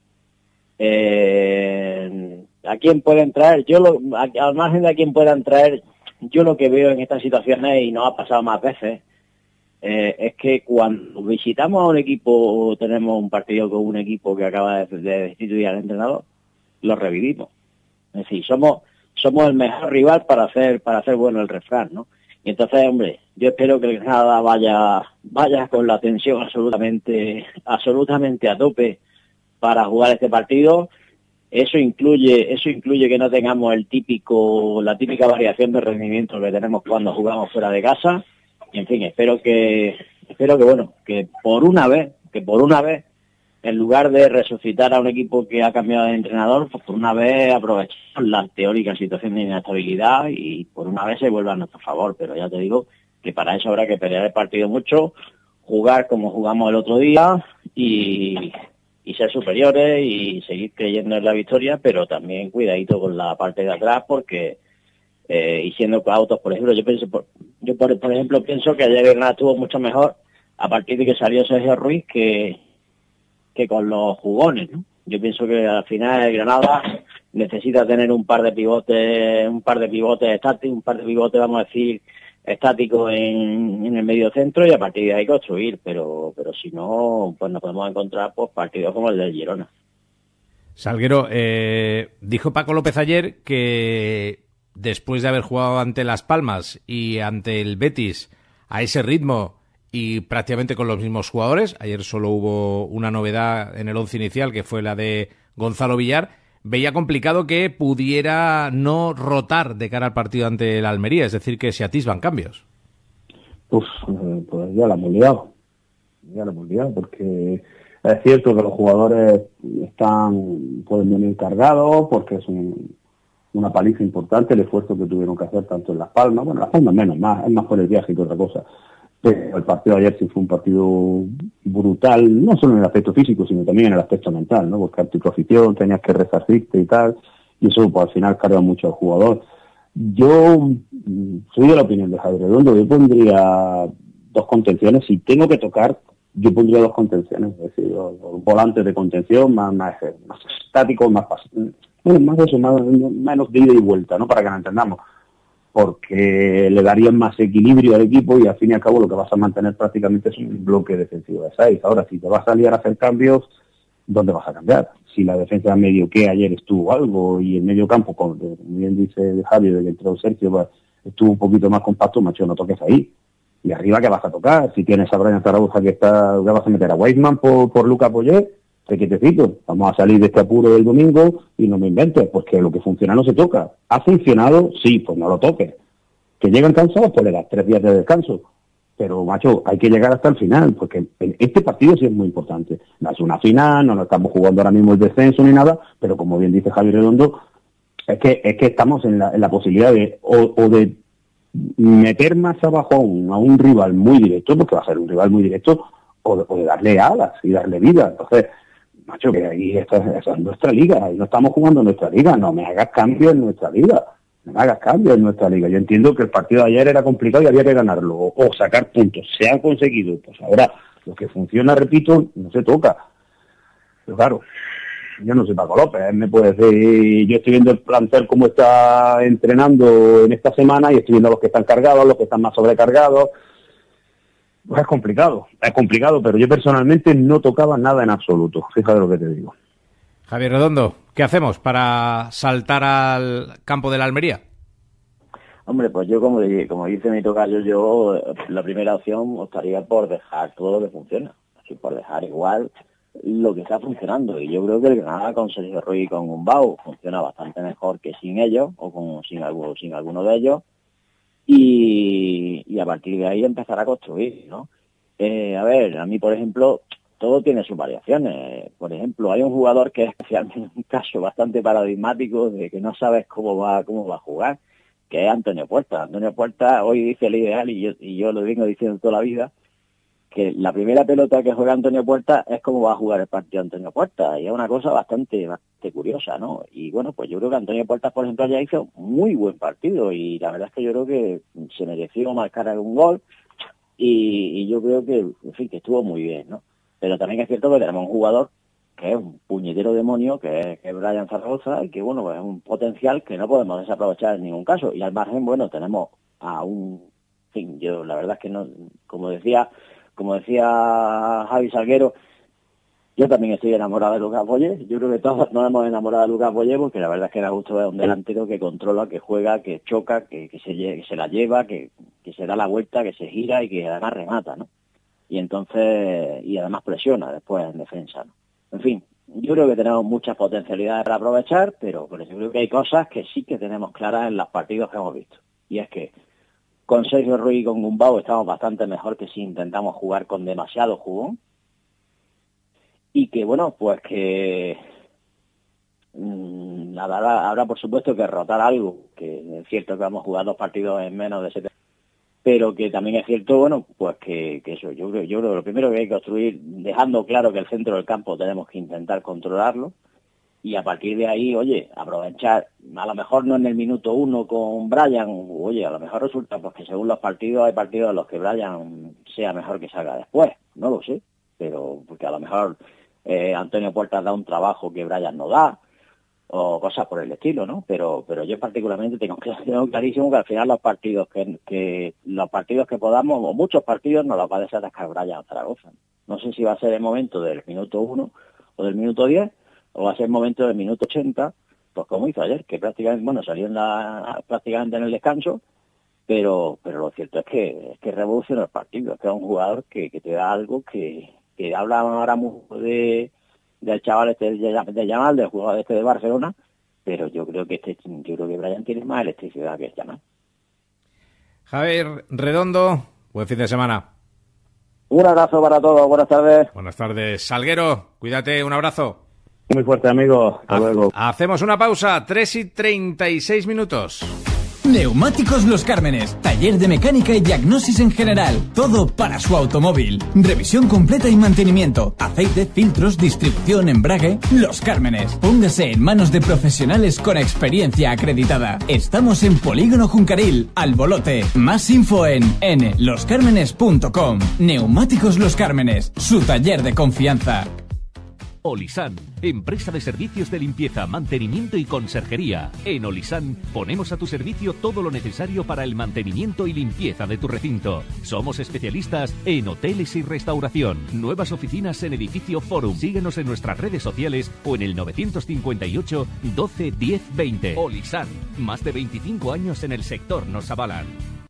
¿A quién pueden traer? Al margen de a quién puedan traer, yo lo que veo en estas situaciones, y nos ha pasado más veces, es que cuando visitamos a un equipo o tenemos un partido con un equipo que acaba de destituir al entrenador, lo revivimos. Es decir, somos el mejor rival para hacer bueno el refrán, ¿no? Y entonces, hombre, yo espero que el Granada vaya con la tensión absolutamente a tope para jugar este partido. Eso incluye que no tengamos la típica variación de rendimiento que tenemos cuando jugamos fuera de casa. Y en fin, espero que por una vez, en lugar de resucitar a un equipo que ha cambiado de entrenador, pues por una vez aprovechemos la teórica situación de inestabilidad y por una vez se vuelva a nuestro favor. Pero ya te digo que para eso habrá que pelear el partido mucho, jugar como jugamos el otro día y ser superiores y seguir creyendo en la victoria, pero también cuidadito con la parte de atrás porque y siendo cautos. Por ejemplo, yo por ejemplo pienso que ayer Granada estuvo mucho mejor a partir de que salió Sergio Ruiz que con los jugones, ¿no? Yo pienso que al final el Granada necesita tener un par de pivotes estáticos, un par de pivotes, vamos a decir, estáticos en el medio centro y a partir de ahí construir, pero si no, pues nos podemos encontrar pues partidos como el del Girona. Salguero, dijo Paco López ayer que después de haber jugado ante Las Palmas y ante el Betis a ese ritmo y prácticamente con los mismos jugadores, ayer solo hubo una novedad en el once inicial que fue la de Gonzalo Villar, veía complicado que pudiera no rotar de cara al partido ante el Almería, es decir, que se atisban cambios. Pues ya la hemos liado, porque es cierto que los jugadores pueden venir cargados, porque es una paliza importante el esfuerzo que tuvieron que hacer tanto en Las Palmas, bueno, Las Palmas es más por el viaje que otra cosa. Pero el partido de ayer sí fue un partido brutal, no solo en el aspecto físico, sino también en el aspecto mental, ¿no? Porque ante tu afición tenías que resarcirte y tal, y eso pues, al final carga mucho al jugador. Yo soy de la opinión de Javier Redondo, yo pondría dos contenciones, si tengo que tocar, yo pondría dos contenciones, es decir, volantes de contención más estáticos, más menos de ida y vuelta, ¿no? Para que nos entendamos. Porque le darían más equilibrio al equipo y al fin y al cabo lo que vas a mantener prácticamente es un bloque defensivo de 6. Ahora, si te vas a salir a hacer cambios, ¿dónde vas a cambiar? Si la defensa medio que ayer estuvo algo y el medio campo, como bien dice Javier, de que entró Sergio, pues, estuvo un poquito más compacto, macho, no toques ahí. Y arriba, ¿qué vas a tocar? Si tienes a Brian Zaragoza que vas a meter a Weissman por Lucas Poyet, quietecito, vamos a salir de este apuro del domingo y no me inventes, porque lo que funciona no se toca. ¿Ha funcionado? Sí, pues no lo toques. ¿Que llegan cansados? Pues le das 3 días de descanso. Pero, macho, hay que llegar hasta el final, porque este partido sí es muy importante. No es una final, no estamos jugando ahora mismo el descenso ni nada, pero como bien dice Javier Redondo, es que estamos en la posibilidad de de meter más abajo a un rival muy directo, porque va a ser un rival muy directo, o de darle alas y darle vida. Entonces, macho, que ahí esta es nuestra liga, y no estamos jugando en nuestra liga, no me hagas cambio en nuestra liga, Yo entiendo que el partido de ayer era complicado y había que ganarlo, o sacar puntos, se han conseguido, pues ahora lo que funciona, repito, no se toca. Pero claro, yo no soy Paco López, me puede decir, yo estoy viendo el plantel cómo está entrenando en esta semana y estoy viendo a los que están cargados, los que están más sobrecargados. Pues es complicado, pero yo personalmente no tocaba nada en absoluto, fíjate lo que te digo. Javier Redondo, ¿qué hacemos para saltar al campo de la Almería? Hombre, pues yo como dice mi tocayo, yo la primera opción optaría por dejar todo lo que funciona, así por dejar igual lo que está funcionando, y yo creo que el Granada con Sergio Ruiz y con Gumbau funciona bastante mejor que sin ellos, o sin alguno de ellos. Y a partir de ahí empezar a construir, ¿no? A ver, a mí, por ejemplo, todo tiene sus variaciones. Por ejemplo, hay un jugador que es especialmente un caso bastante paradigmático de que no sabes cómo va a jugar, que es Antonio Puerta. Antonio Puerta hoy dice el ideal, y yo lo vengo diciendo toda la vida, que la primera pelota que juega Antonio Puerta es cómo va a jugar el partido Antonio Puerta, y es una cosa bastante curiosa, ¿no? Y bueno, pues yo creo que Antonio Puerta, por ejemplo, ya hizo muy buen partido, y la verdad es que yo creo que se mereció marcar algún gol, y yo creo que, en fin, que estuvo muy bien, ¿no? Pero también es cierto que tenemos un jugador que es un puñetero demonio, que es Brian Zaragoza, y que bueno, pues es un potencial que no podemos desaprovechar en ningún caso. Y al margen, bueno, tenemos a un, en fin, yo la verdad es que no, como decía Javi Salguero, yo también estoy enamorado de Lucas Boye. Yo creo que todos nos hemos enamorado de Lucas Boye, porque la verdad es que da gusto ver un delantero que controla, que juega, que choca, que se la lleva, que se da la vuelta, que se gira y que además remata, ¿no? Y entonces, y además presiona después en defensa, ¿no? En fin, yo creo que tenemos muchas potencialidades para aprovechar, pero yo creo que hay cosas que sí que tenemos claras en los partidos que hemos visto. Y es que con Sergio Ruiz y con Gumbau estamos bastante mejor que si intentamos jugar con demasiado jugón. Y que, bueno, pues que habrá por supuesto que rotar algo, que es cierto que vamos a jugar 2 partidos en menos de 7, pero que también es cierto, bueno, pues que eso, yo creo que lo primero que hay que construir, dejando claro que el centro del campo tenemos que intentar controlarlo, y a partir de ahí, oye, aprovechar, a lo mejor no en el minuto 1 con Brian, oye, a lo mejor resulta pues que según los partidos, hay partidos en los que Brian sea mejor que salga después, no lo sé, pero porque a lo mejor Antonio Puertas da un trabajo que Brian no da, o cosas por el estilo, ¿no? Pero yo particularmente tengo clarísimo que al final los partidos que podamos, o muchos partidos, nos los va a desatascar Brian Zaragoza. No sé si va a ser el momento del minuto 1 o del minuto 10, o va a ser el momento del minuto 80, pues como hizo ayer, que prácticamente, bueno, salió prácticamente en el descanso, pero lo cierto es que revoluciona el partido, es que es un jugador que te da algo que habla ahora mucho del chaval de Yamal, del jugador de Barcelona, pero yo creo que Brian tiene más electricidad que Yamal. Javier Redondo, buen fin de semana. Un abrazo para todos, buenas tardes. Buenas tardes. Salguero, cuídate, un abrazo. Muy fuerte, amigo. Hasta luego. Hacemos una pausa, 3:36. Neumáticos Los Cármenes, taller de mecánica y diagnosis en general, todo para su automóvil. Revisión completa y mantenimiento, aceite, filtros, distribución, embrague. Los Cármenes, póngase en manos de profesionales con experiencia acreditada. Estamos en Polígono Juncaril, Albolote. Más info en loscármenes.com. Neumáticos Los Cármenes, su taller de confianza. Olisan, empresa de servicios de limpieza, mantenimiento y conserjería. En Olisan ponemos a tu servicio todo lo necesario para el mantenimiento y limpieza de tu recinto. Somos especialistas en hoteles y restauración. Nuevas oficinas en edificio Forum. Síguenos en nuestras redes sociales o en el 958 12 10 20. Olisan, más de 25 años en el sector nos avalan.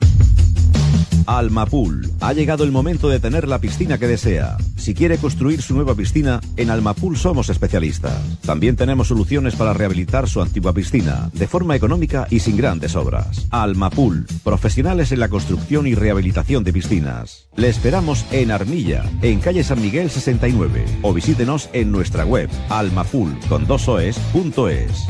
Almapool. Ha llegado el momento de tener la piscina que desea. Si quiere construir su nueva piscina, en Almapool somos especialistas. También tenemos soluciones para rehabilitar su antigua piscina, de forma económica y sin grandes obras. Almapool, profesionales en la construcción y rehabilitación de piscinas. Le esperamos en Armilla, en calle San Miguel 69, o visítenos en nuestra web, almapool.es.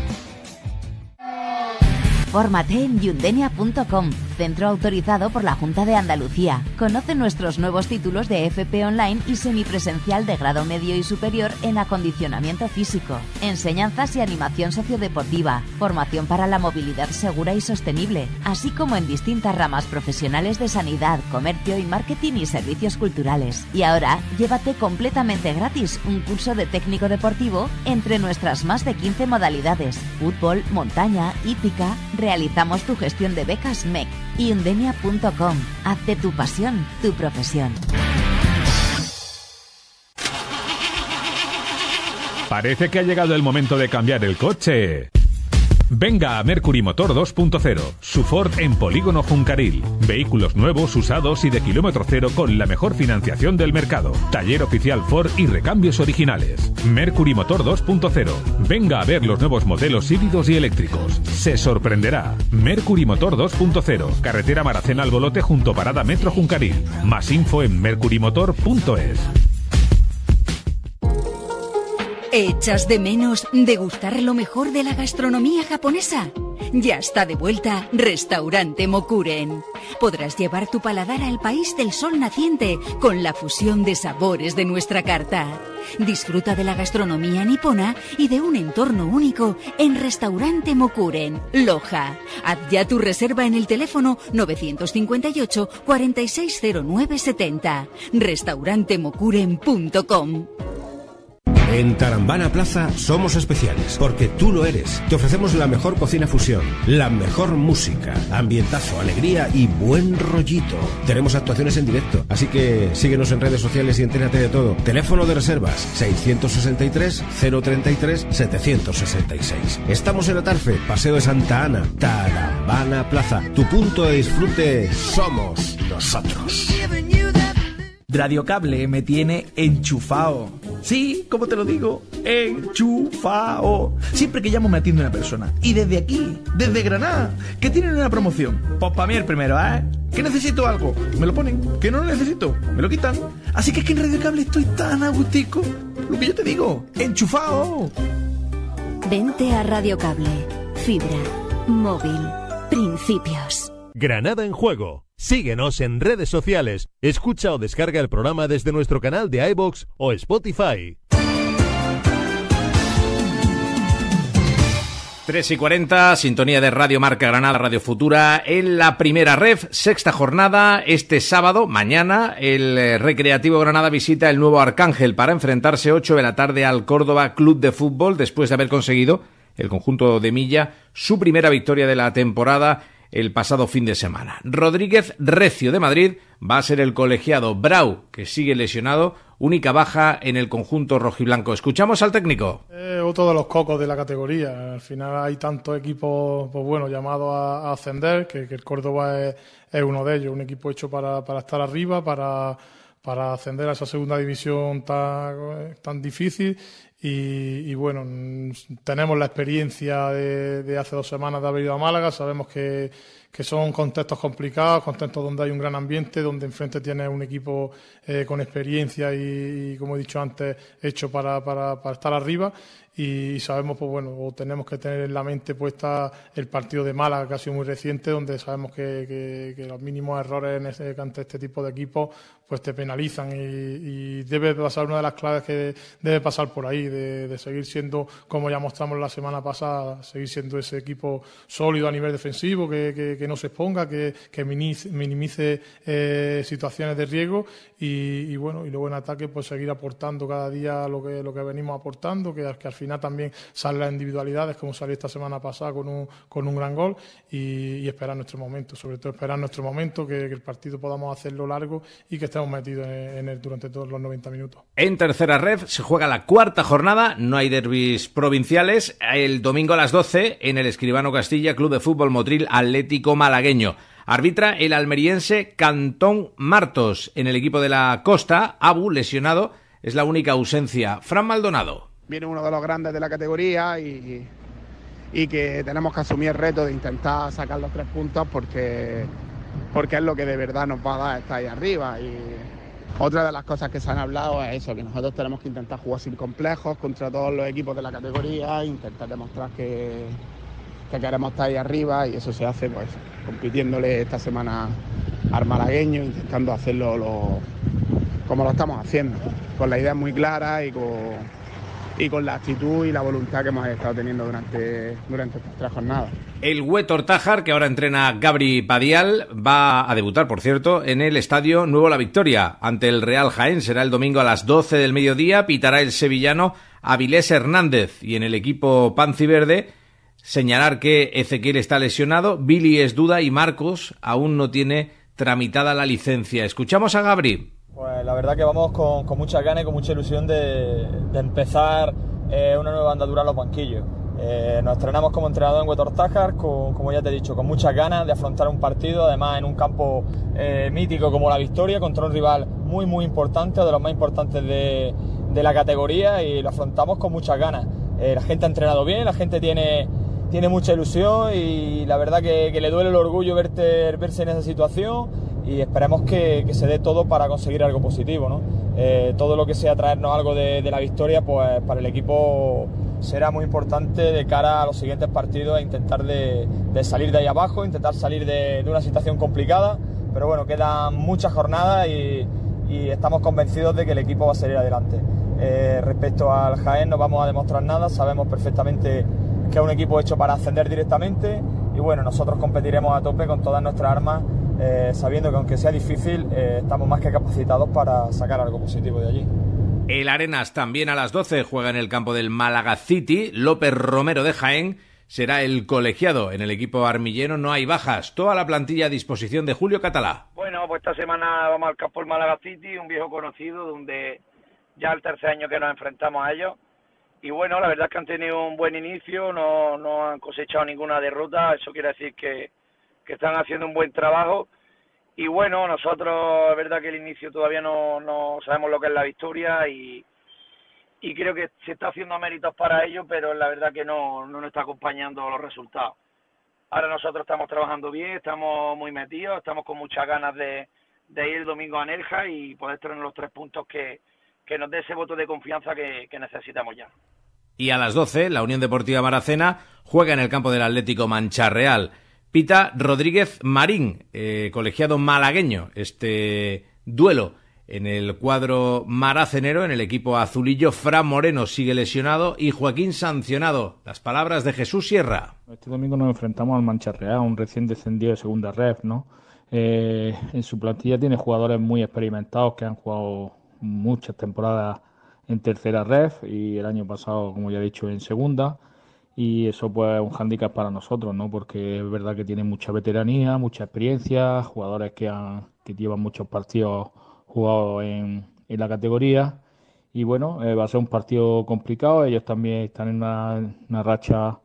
Fórmate en yundenia.com, centro autorizado por la Junta de Andalucía. Conoce nuestros nuevos títulos de FP Online y semipresencial de grado medio y superior en acondicionamiento físico, enseñanzas y animación sociodeportiva, formación para la movilidad segura y sostenible, así como en distintas ramas profesionales de sanidad, comercio y marketing y servicios culturales. Y ahora, llévate completamente gratis un curso de técnico deportivo entre nuestras más de 15 modalidades: fútbol, montaña, hípica. Realizamos tu gestión de becas MEC. Yundenia.com. Haz de tu pasión tu profesión. Parece que ha llegado el momento de cambiar el coche. Venga a Mercury Motor 2.0, su Ford en Polígono Juncaril. Vehículos nuevos, usados y de kilómetro cero con la mejor financiación del mercado. Taller oficial Ford y recambios originales. Mercury Motor 2.0. Venga a ver los nuevos modelos híbridos y eléctricos. Se sorprenderá. Mercury Motor 2.0. Carretera Maracena Albolote junto Parada Metro Juncaril. Más info en mercurymotor.es. ¿Echas de menos degustar lo mejor de la gastronomía japonesa? Ya está de vuelta Restaurante Mokuren. Podrás llevar tu paladar al país del sol naciente con la fusión de sabores de nuestra carta. Disfruta de la gastronomía nipona y de un entorno único en Restaurante Mokuren, Loja. Haz ya tu reserva en el teléfono 958 460970. Restaurantemokuren.com. En Tarambana Plaza somos especiales, porque tú lo eres. Te ofrecemos la mejor cocina fusión, la mejor música, ambientazo, alegría y buen rollito. Tenemos actuaciones en directo, así que síguenos en redes sociales y entérate de todo. Teléfono de reservas 663 033 766. Estamos en Atarfe, Paseo de Santa Ana, Tarambana Plaza. Tu punto de disfrute somos nosotros. Radiocable me tiene enchufado. Sí, como te lo digo, enchufado. Siempre que llamo me atiende una persona. Y desde aquí, desde Granada, que tienen una promoción. Pues para mí el primero, ¿eh? Que necesito algo, me lo ponen. Que no lo necesito, me lo quitan. Así que es que en Radiocable estoy tan agustico. Lo que yo te digo, enchufado. Vente a Radiocable. Fibra, móvil, principios. Granada en Juego. Síguenos en redes sociales. Escucha o descarga el programa desde nuestro canal de iVoox o Spotify. 3:40, sintonía de Radio Marca Granada, Radio Futura, en la primera ref, sexta jornada, este sábado, mañana, el Recreativo Granada visita el nuevo Arcángel para enfrentarse 8 de la tarde al Córdoba Club de Fútbol, después de haber conseguido el conjunto de Milla su primera victoria de la temporada el pasado fin de semana. Rodríguez Recio de Madrid va a ser el colegiado. Brau, que sigue lesionado, única baja en el conjunto rojiblanco. Escuchamos al técnico. Otro de los cocos de la categoría. Al final hay tantos equipos, pues bueno, llamados a ascender, que el Córdoba es uno de ellos. Un equipo hecho para estar arriba, para ascender a esa segunda división tan difícil. Y bueno, tenemos la experiencia de hace 2 semanas de haber ido a Málaga. Sabemos que son contextos complicados, contextos donde hay un gran ambiente, donde enfrente tienes un equipo con experiencia y como he dicho antes, hecho para estar arriba. Y sabemos, pues bueno, o tenemos que tener en la mente puesta el partido de Málaga, que ha sido muy reciente, donde sabemos que los mínimos errores ante este tipo de equipos pues te penalizan y debe pasar una de las claves que debe pasar por ahí, de seguir siendo, como ya mostramos la semana pasada, seguir siendo ese equipo sólido a nivel defensivo, que no se exponga, que minimice situaciones de riesgo y bueno, y luego en ataque pues seguir aportando cada día lo que venimos aportando, que al final también salen las individualidades, como salió esta semana pasada con un gran gol y esperar nuestro momento, sobre todo esperar nuestro momento, que el partido podamos hacerlo largo y que estemos metidos en él durante todos los 90 minutos. En tercera ref se juega la cuarta jornada, no hay derbis provinciales, el domingo a las 12 en el Escribano Castilla, Club de Fútbol Motril Atlético Malagueño. Arbitra el almeriense Cantón Martos. En el equipo de la Costa, Abu, lesionado, es la única ausencia. Fran Maldonado. Viene uno de los grandes de la categoría y que tenemos que asumir el reto de intentar sacar los 3 puntos porque es lo que de verdad nos va a dar estar ahí arriba. Y otra de las cosas que se han hablado es eso, que nosotros tenemos que intentar jugar sin complejos contra todos los equipos de la categoría, intentar demostrar que queremos estar ahí arriba, y eso se hace pues compitiéndole esta semana al malagueño, intentando hacerlo como lo estamos haciendo, con la idea muy clara y con la actitud y la voluntad que hemos estado teniendo durante estas 3 jornadas. El Huétor Tájar, que ahora entrena Gabri Padial, va a debutar, por cierto, en el Estadio Nuevo La Victoria ante el Real Jaén. Será el domingo a las 12 del mediodía. Pitará el sevillano Avilés Hernández. Y en el equipo panciverde, señalar que Ezequiel está lesionado, Billy es duda y Marcos aún no tiene tramitada la licencia. Escuchamos a Gabri. Pues la verdad que vamos con muchas ganas y con mucha ilusión de empezar una nueva andadura en los banquillos. Nos estrenamos como entrenador en Huétor Tájar, como ya te he dicho, con muchas ganas de afrontar un partido, además en un campo mítico como La Victoria, contra un rival muy muy importante, de los más importantes de la categoría, y lo afrontamos con muchas ganas. La gente ha entrenado bien, la gente tiene mucha ilusión y la verdad que le duele el orgullo verse en esa situación, y esperemos que se dé todo para conseguir algo positivo, ¿no? Todo lo que sea traernos algo de la victoria, pues para el equipo será muy importante de cara a los siguientes partidos, e intentar de salir de ahí abajo, intentar salir de una situación complicada, pero bueno, quedan muchas jornadas y estamos convencidos de que el equipo va a salir adelante. Respecto al Jaén no vamos a demostrar nada, sabemos perfectamente que es un equipo hecho para ascender directamente, y bueno, nosotros competiremos a tope con todas nuestras armas, sabiendo que aunque sea difícil, estamos más que capacitados para sacar algo positivo de allí. El Arenas también a las 12 juega en el campo del Málaga City. López Romero de Jaén será el colegiado. En el equipo armillero no hay bajas. Toda la plantilla a disposición de Julio Catalá. Bueno, pues esta semana vamos al campo del Málaga City, un viejo conocido, donde ya el tercer año que nos enfrentamos a ellos. Y bueno, la verdad es que han tenido un buen inicio, no han cosechado ninguna derrota. Eso quiere decir que están haciendo un buen trabajo. Y bueno, nosotros, es verdad que el inicio todavía no sabemos lo que es la victoria y creo que se está haciendo méritos para ello, pero la verdad que no nos está acompañando los resultados. Ahora nosotros estamos trabajando bien, estamos muy metidos, estamos con muchas ganas de ir el domingo a Nerja y poder tener los 3 puntos que nos dé ese voto de confianza que necesitamos ya. Y a las 12, la Unión Deportiva Maracena juega en el campo del Atlético Mancharreal. Pita Rodríguez Marín, colegiado malagueño, este duelo en el cuadro maracenero. En el equipo azulillo, Fran Moreno sigue lesionado y Joaquín sancionado. Las palabras de Jesús Sierra. Este domingo nos enfrentamos al Mancharreal, un recién descendido de segunda ref, ¿no? En su plantilla tiene jugadores muy experimentados que han jugado muchas temporadas en tercera ref y el año pasado, como ya he dicho, en segunda. Y eso pues es un hándicap para nosotros, ¿no? Porque es verdad que tiene mucha veteranía, mucha experiencia, jugadores que llevan muchos partidos jugados en la categoría. Y bueno, va a ser un partido complicado. Ellos también están en una racha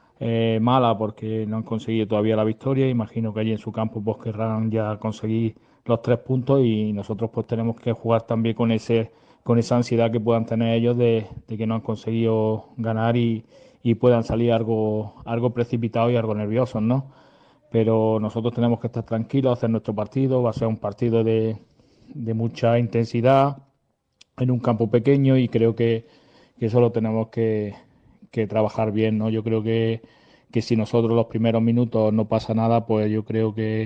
mala porque no han conseguido todavía la victoria. Imagino que allí en su campo pues querrán ya conseguir los 3 puntos y nosotros pues tenemos que jugar también con esa ansiedad que puedan tener ellos de que no han conseguido ganar y puedan salir algo precipitados y algo nerviosos, ¿no? Pero nosotros tenemos que estar tranquilos, hacer nuestro partido. Va a ser un partido de mucha intensidad en un campo pequeño y creo que eso lo tenemos que trabajar bien, ¿no? Yo creo que si nosotros los primeros minutos no pasa nada, pues yo creo que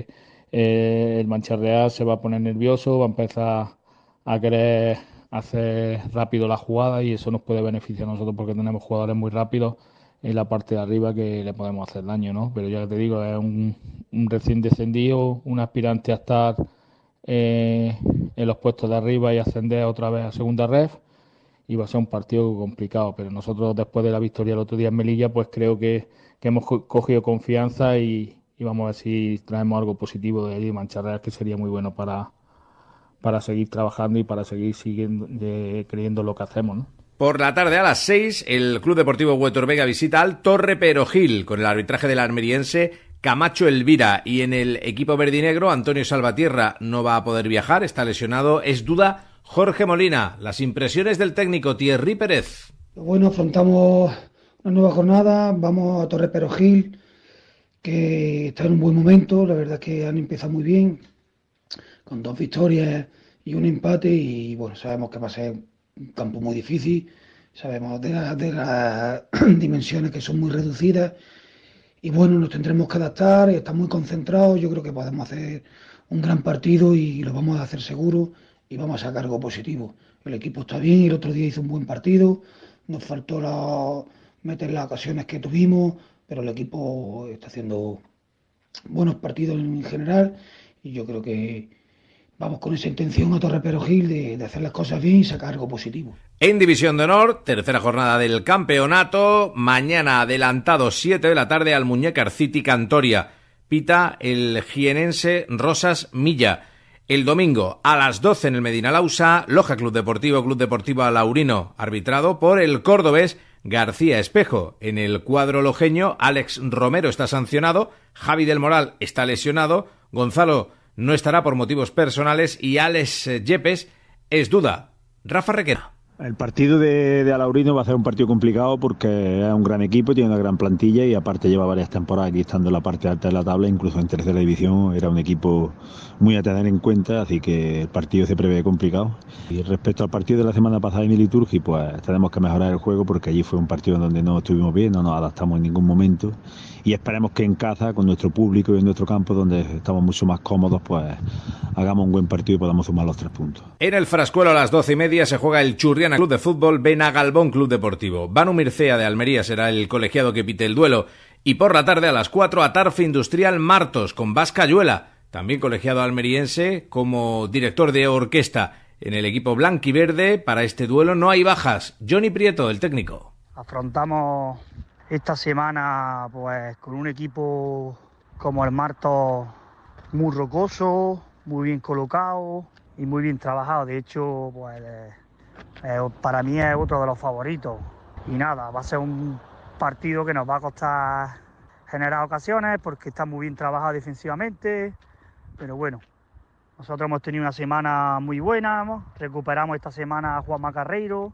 el Mancharreal se va a poner nervioso, va a empezar a querer hacer rápido la jugada y eso nos puede beneficiar a nosotros porque tenemos jugadores muy rápidos en la parte de arriba que le podemos hacer daño, ¿no? Pero ya te digo, es un recién descendido, un aspirante a estar en los puestos de arriba y ascender otra vez a segunda ref y va a ser un partido complicado, pero nosotros después de la victoria el otro día en Melilla pues creo que hemos cogido confianza y vamos a ver si traemos algo positivo de allí, Mancharreal, que sería muy bueno para seguir trabajando y para seguir creyendo lo que hacemos, ¿no? Por la tarde a las 6, el Club Deportivo Huetor Vega visita al Torre Perojil con el arbitraje del almeriense Camacho Elvira. Y en el equipo verdinegro, Antonio Salvatierra no va a poder viajar, está lesionado, es duda Jorge Molina. Las impresiones del técnico Thierry Pérez. Bueno, afrontamos una nueva jornada, vamos a Torre Perojil, que está en un buen momento, la verdad es que han empezado muy bien, con 2 victorias y un empate y bueno, sabemos que va a ser un campo muy difícil, sabemos de las dimensiones que son muy reducidas y bueno, nos tendremos que adaptar, estamos muy concentrados, yo creo que podemos hacer un gran partido y lo vamos a hacer seguro y vamos a sacar algo positivo. El equipo está bien, el otro día hizo un buen partido, nos faltó meter las ocasiones que tuvimos, pero el equipo está haciendo buenos partidos en general y yo creo que vamos con esa intención a Torre Perojil de hacer las cosas bien y sacar algo positivo. En División de Honor, tercera jornada del campeonato, mañana adelantado 7 de la tarde al Muñecar City Cantoria. Pita el jienense Rosas Milla. El domingo a las 12 en el Medina Lausa, Loja Club Deportivo Alaurino, arbitrado por el cordobés García Espejo. En el cuadro lojeño, Alex Romero está sancionado, Javi del Moral está lesionado, Gonzalo no estará por motivos personales y Alex Yepes es duda. Rafa Requena. El partido de Alaurino va a ser un partido complicado porque es un gran equipo, tiene una gran plantilla y aparte lleva varias temporadas aquí estando en la parte alta de la tabla, incluso en tercera división era un equipo muy a tener en cuenta, así que el partido se prevé complicado. Y respecto al partido de la semana pasada en Militurgi, pues tenemos que mejorar el juego porque allí fue un partido en donde no estuvimos bien, no nos adaptamos en ningún momento y esperemos que en casa, con nuestro público y en nuestro campo, donde estamos mucho más cómodos, pues hagamos un buen partido y podamos sumar los 3 puntos. En el Frascuelo a las 12:30 se juega el Churriana Club de Fútbol Benagalbón Club Deportivo. Banu Mircea de Almería será el colegiado que pite el duelo. Y por la tarde a las 4 Atarfe Industrial Martos con Vasca Ayuela, también colegiado almeriense como director de orquesta. en el equipo blanquiverde. Para este duelo no hay bajas. Johnny Prieto, el técnico. Afrontamos esta semana pues con un equipo como el Marto muy rocoso, muy bien colocado y muy bien trabajado. De hecho, pues para mí es otro de los favoritos. Y nada, va a ser un partido que nos va a costar generar ocasiones porque está muy bien trabajado defensivamente. Pero bueno, nosotros hemos tenido una semana muy buena, recuperamos esta semana a Juanma Carreiro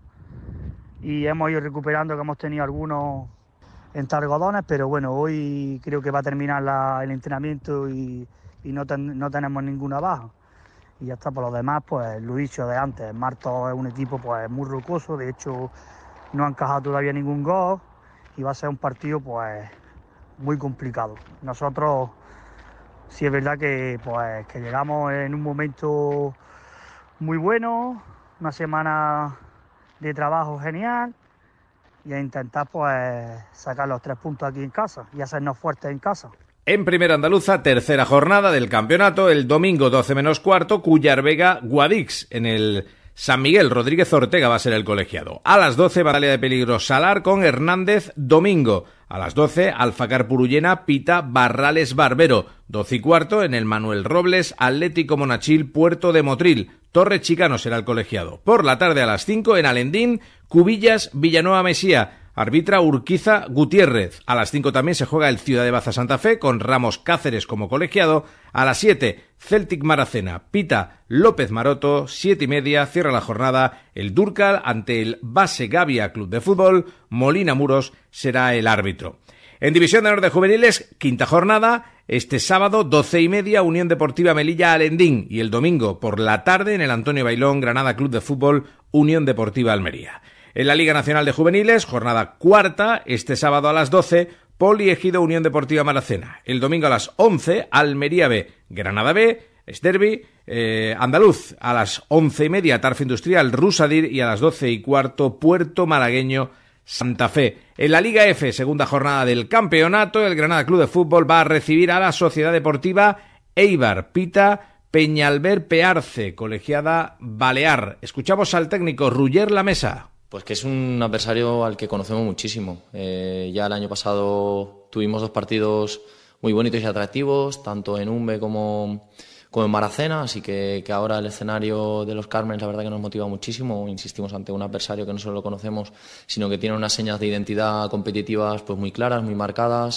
y hemos ido recuperando que hemos tenido algunos entargodones, pero bueno, hoy creo que va a terminar el entrenamiento y no tenemos ninguna baja. Y ya está, por lo demás, pues lo dicho de antes, Marto es un equipo pues muy rocoso, de hecho no ha encajado todavía ningún gol y va a ser un partido pues muy complicado. Nosotros sí es verdad que llegamos en un momento muy bueno, una semana de trabajo genial y a intentar pues sacar los 3 puntos aquí en casa y hacernos fuertes en casa. En Primera Andaluza, tercera jornada del campeonato, el domingo 12 menos cuarto, Cuyar Vega Guadix. En el San Miguel, Rodríguez Ortega va a ser el colegiado. A las 12, Batalla de Peligro Salar con Hernández Domingo. A las 12, Alfacar Purullena Pita Barrales Barbero. 12 y cuarto, en el Manuel Robles, Atlético Monachil Puerto de Motril. Torre Chicano será el colegiado. Por la tarde a las 5, en Alendín, Cubillas Villanueva Mesía. Arbitra Urquiza Gutiérrez. A las 5 también se juega el Ciudad de Baza Santa Fe con Ramos Cáceres como colegiado. A las 7, Celtic Maracena Pita López Maroto. 7:30 cierra la jornada el Dúrcal ante el Base Gavia Club de Fútbol. Molina Muros será el árbitro. En División de Honor de Juveniles, quinta jornada. Este sábado 12:30 Unión Deportiva Melilla Alendín y el domingo por la tarde en el Antonio Bailón Granada Club de Fútbol Unión Deportiva Almería. En la Liga Nacional de Juveniles, jornada cuarta, este sábado a las 12, Poliegido Unión Deportiva Maracena. El domingo a las 11, Almería B, Granada B, es derbi andaluz. A las 11:30, Tarfa Industrial Rusadir y a las 12:15, Puerto Malagueño Santa Fe. En la Liga F, segunda jornada del campeonato, el Granada Club de Fútbol va a recibir a la Sociedad Deportiva Eibar Pita Peñalver Pearce, colegiada Balear. Escuchamos al técnico Ruller Lamesa. Pues que es un adversario al que conocemos muchísimo. Ya el año pasado tuvimos 2 partidos muy bonitos y atractivos, tanto en Umbe como en Maracena, así que ahora el escenario de los Cármenes la verdad que nos motiva muchísimo. Insistimos ante un adversario que no solo lo conocemos, sino que tiene unas señas de identidad competitivas pues muy claras, muy marcadas.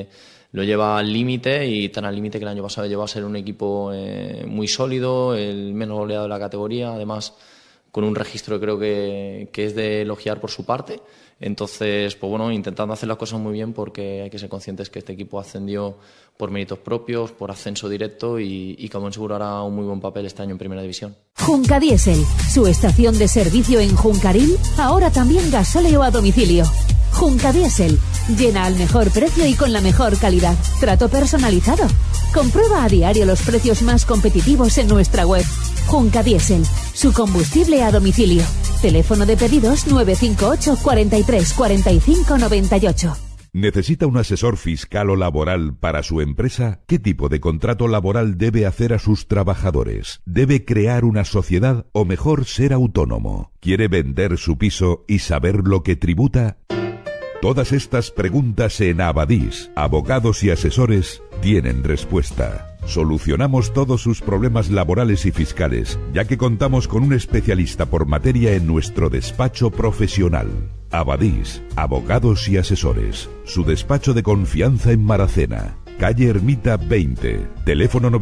Lo lleva al límite y tan al límite que el año pasado llevó a ser un equipo muy sólido, el menos goleado de la categoría, además con un registro que creo que es de elogiar por su parte. Entonces, pues bueno, intentando hacer las cosas muy bien porque hay que ser conscientes que este equipo ascendió por méritos propios, por ascenso directo y como en seguro hará un muy buen papel este año en Primera División. Junca Diesel, su estación de servicio en Juncaril, ahora también gasóleo a domicilio. Junca Diesel, llena al mejor precio y con la mejor calidad. Trato personalizado. Comprueba a diario los precios más competitivos en nuestra web. Junca Diesel, su combustible a domicilio. Teléfono de pedidos 958 43 45 98. ¿Necesita un asesor fiscal o laboral para su empresa? ¿Qué tipo de contrato laboral debe hacer a sus trabajadores? ¿Debe crear una sociedad o mejor ser autónomo? ¿Quiere vender su piso y saber lo que tributa? Todas estas preguntas en Abadís, abogados y asesores, tienen respuesta. Solucionamos todos sus problemas laborales y fiscales, ya que contamos con un especialista por materia en nuestro despacho profesional. Abadís, abogados y asesores. Su despacho de confianza en Maracena, calle Ermita 20, teléfono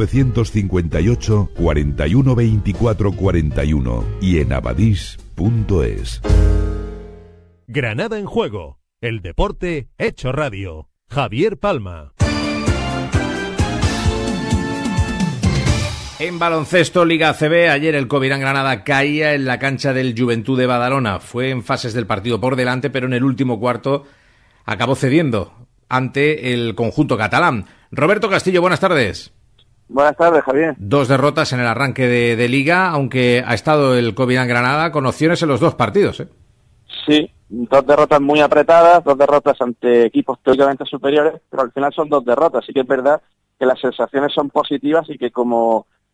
958 41 24 41 y en abadís.es. Granada en Juego, el deporte hecho radio. Javier Palma. En baloncesto, Liga ACB, ayer el Covirán Granada caía en la cancha del Juventud de Badalona. Fue en fases del partido por delante, pero en el último cuarto acabó cediendo ante el conjunto catalán. Roberto Castillo, buenas tardes. Buenas tardes, Javier. 2 derrotas en el arranque de Liga, aunque ha estado el Covirán Granada con opciones en los 2 partidos, ¿eh? Sí, 2 derrotas muy apretadas, 2 derrotas ante equipos teóricamente superiores, pero al final son 2 derrotas. Sí que es verdad que las sensaciones son positivas y que como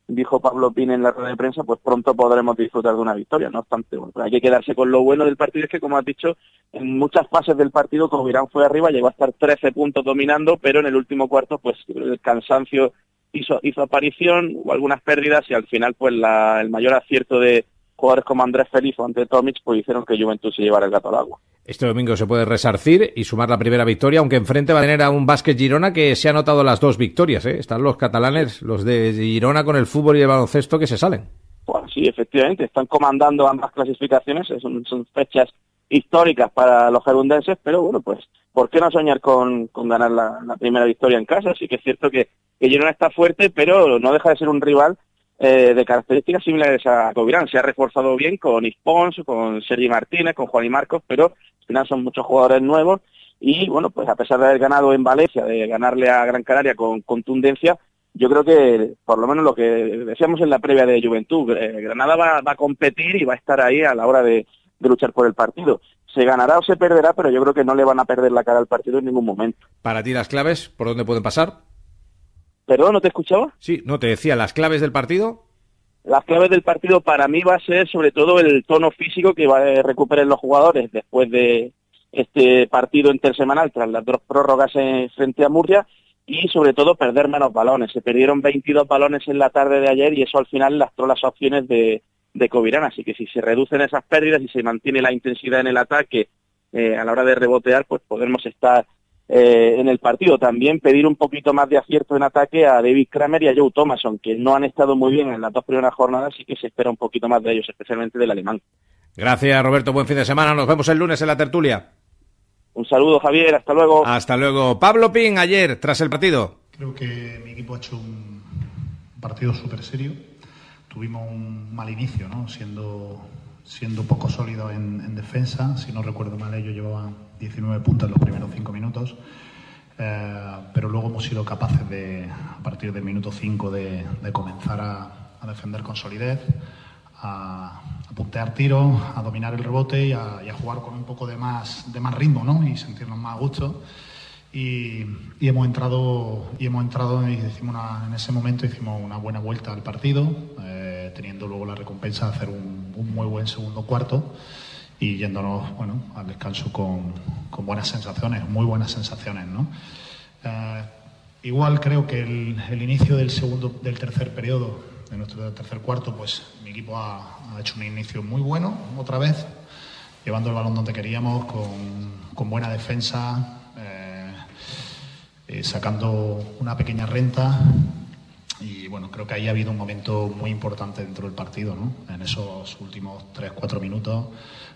dijo Pablo Pin en la rueda de prensa, pues pronto podremos disfrutar de una victoria. No obstante, bueno, hay que quedarse con lo bueno del partido, es que, como has dicho, en muchas fases del partido Covirán fue arriba, llegó a estar 13 puntos dominando, pero en el último cuarto pues el cansancio hizo aparición, hubo algunas pérdidas y al final pues el mayor acierto de jugadores como Andrés Feliz o Ante Tomic pues hicieron que Juventud se llevara el gato al agua. Este domingo se puede resarcir y sumar la primera victoria, aunque enfrente va a tener a un Básquet Girona que se ha notado las 2 victorias, ¿eh? Están los catalanes, los de Girona, con el fútbol y el baloncesto que se salen. Pues sí, efectivamente, están comandando ambas clasificaciones, son fechas históricas para los gerundenses, pero bueno, pues, ¿por qué no soñar con ganar la primera victoria en casa? Sí que es cierto que Girona está fuerte, pero no deja de ser un rival de características similares a Covirán. Se ha reforzado bien con Ispons, con Sergi Martínez, con Juan y Marcos, pero al final son muchos jugadores nuevos y bueno, pues a pesar de haber ganado en Valencia, de ganarle a Gran Canaria con contundencia, yo creo que por lo menos lo que decíamos en la previa de Juventud, Granada va a competir y va a estar ahí a la hora de luchar por el partido. Se ganará o se perderá, pero yo creo que no le van a perder la cara al partido en ningún momento. Para ti las claves, ¿por dónde pueden pasar? ¿Perdón, no te escuchaba? Sí, no, te decía, ¿las claves del partido? Las claves del partido para mí va a ser sobre todo el tono físico que va a recuperar los jugadores después de este partido intersemanal tras las 2 prórrogas frente a Murcia y sobre todo perder menos balones. Se perdieron 22 balones en la tarde de ayer y eso al final lastró las opciones de Covirán, así que si se reducen esas pérdidas y se mantiene la intensidad en el ataque a la hora de rebotear, pues podremos estar en el partido. También pedir un poquito más de acierto en ataque a David Kramer y a Joe Thomason, que no han estado muy bien en las 2 primeras jornadas, así que se espera un poquito más de ellos, especialmente del alemán. Gracias, Roberto, buen fin de semana, nos vemos el lunes en la tertulia. Un saludo, Javier, hasta luego. Hasta luego. Pablo Pin, ayer, tras el partido. Creo que mi equipo ha hecho un partido súper serio. Tuvimos un mal inicio, ¿no? Siendo poco sólido en defensa. Si no recuerdo mal, ellos llevaban 19 puntos en los primeros 5 minutos. Pero luego hemos sido capaces a partir del minuto 5, de comenzar a defender con solidez, a puntear tiros, a dominar el rebote y a jugar con un poco de más ritmo, ¿no? Y sentirnos más a gusto. Y hemos entrado y en ese momento hicimos una buena vuelta al partido, teniendo luego la recompensa de hacer un muy buen segundo cuarto y yéndonos al descanso con buenas sensaciones, muy buenas sensaciones, ¿no? Igual creo que el inicio del tercer periodo, de nuestro tercer cuarto, pues mi equipo ha hecho un inicio muy bueno, otra vez, llevando el balón donde queríamos, con buena defensa, sacando una pequeña renta. Y bueno, creo que ahí ha habido un momento muy importante dentro del partido, ¿no? En esos últimos 3-4 minutos,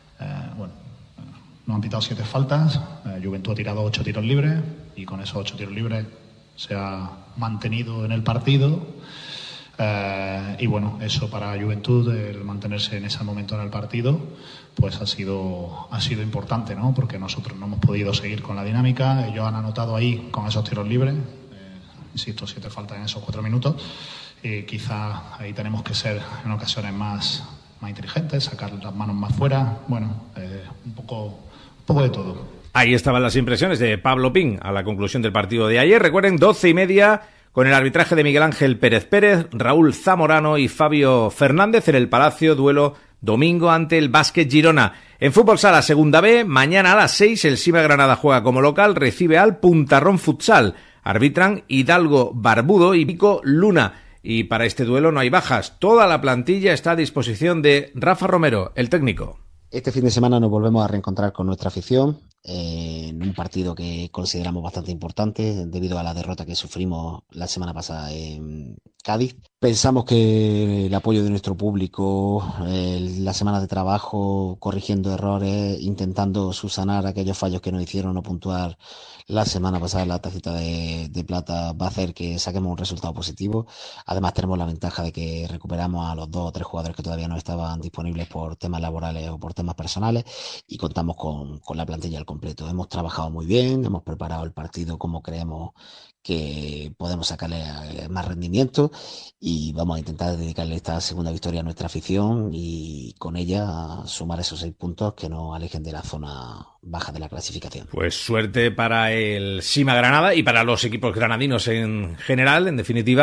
nos han pitado 7 faltas, Juventud ha tirado 8 tiros libres y con esos 8 tiros libres se ha mantenido en el partido. Y bueno, eso para Juventud, el mantenerse en ese momento en el partido, pues ha sido importante, ¿no? Porque nosotros no hemos podido seguir con la dinámica. Ellos han anotado ahí con esos tiros libres, insisto, 7 faltas en esos 4 minutos. Quizá ahí tenemos que ser en ocasiones más inteligentes, sacar las manos más fuera. Bueno, un poco de todo. Ahí estaban las impresiones de Pablo Pin a la conclusión del partido de ayer. Recuerden, 12:30, con el arbitraje de Miguel Ángel Pérez, Raúl Zamorano y Fabio Fernández en el Palacio, duelo domingo ante el Básquet Girona. En Fútbol Sala Segunda B, mañana a las 6, el Sima Granada juega como local, recibe al Puntarrón Futsal. Arbitran Hidalgo Barbudo y Pico Luna. Y para este duelo no hay bajas. Toda la plantilla está a disposición de Rafa Romero, el técnico. Este fin de semana nos volvemos a reencontrar con nuestra afición en un partido que consideramos bastante importante debido a la derrota que sufrimos la semana pasada en Cádiz. Pensamos que el apoyo de nuestro público, la semana de trabajo, corrigiendo errores, intentando subsanar aquellos fallos que nos hicieron no puntuar la semana pasada en la tacita de plata, va a hacer que saquemos un resultado positivo. Además tenemos la ventaja de que recuperamos a los 2 o 3 jugadores que todavía no estaban disponibles por temas laborales o por temas personales y contamos con la plantilla al completo. Hemos trabajado muy bien, hemos preparado el partido como creemos que podemos sacarle más rendimiento y vamos a intentar dedicarle esta segunda victoria a nuestra afición y con ella sumar esos 6 puntos que nos alejen de la zona baja de la clasificación. Pues suerte para el Sima Granada y para los equipos granadinos en general, en definitiva,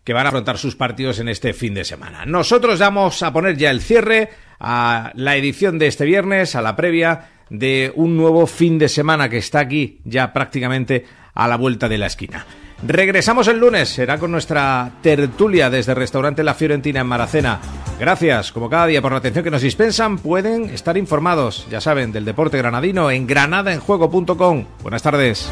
que van a afrontar sus partidos en este fin de semana. Nosotros vamos a poner ya el cierre a la edición de este viernes, a la previa de un nuevo fin de semana que está aquí ya prácticamente a la vuelta de la esquina. Regresamos el lunes, será con nuestra tertulia desde el restaurante La Fiorentina en Maracena. Gracias, como cada día, por la atención que nos dispensan. Pueden estar informados, ya saben, del deporte granadino en granadaenjuego.com. Buenas tardes.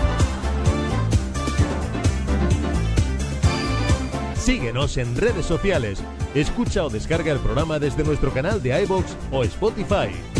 Síguenos en redes sociales. Escucha o descarga el programa desde nuestro canal de iVoox o Spotify.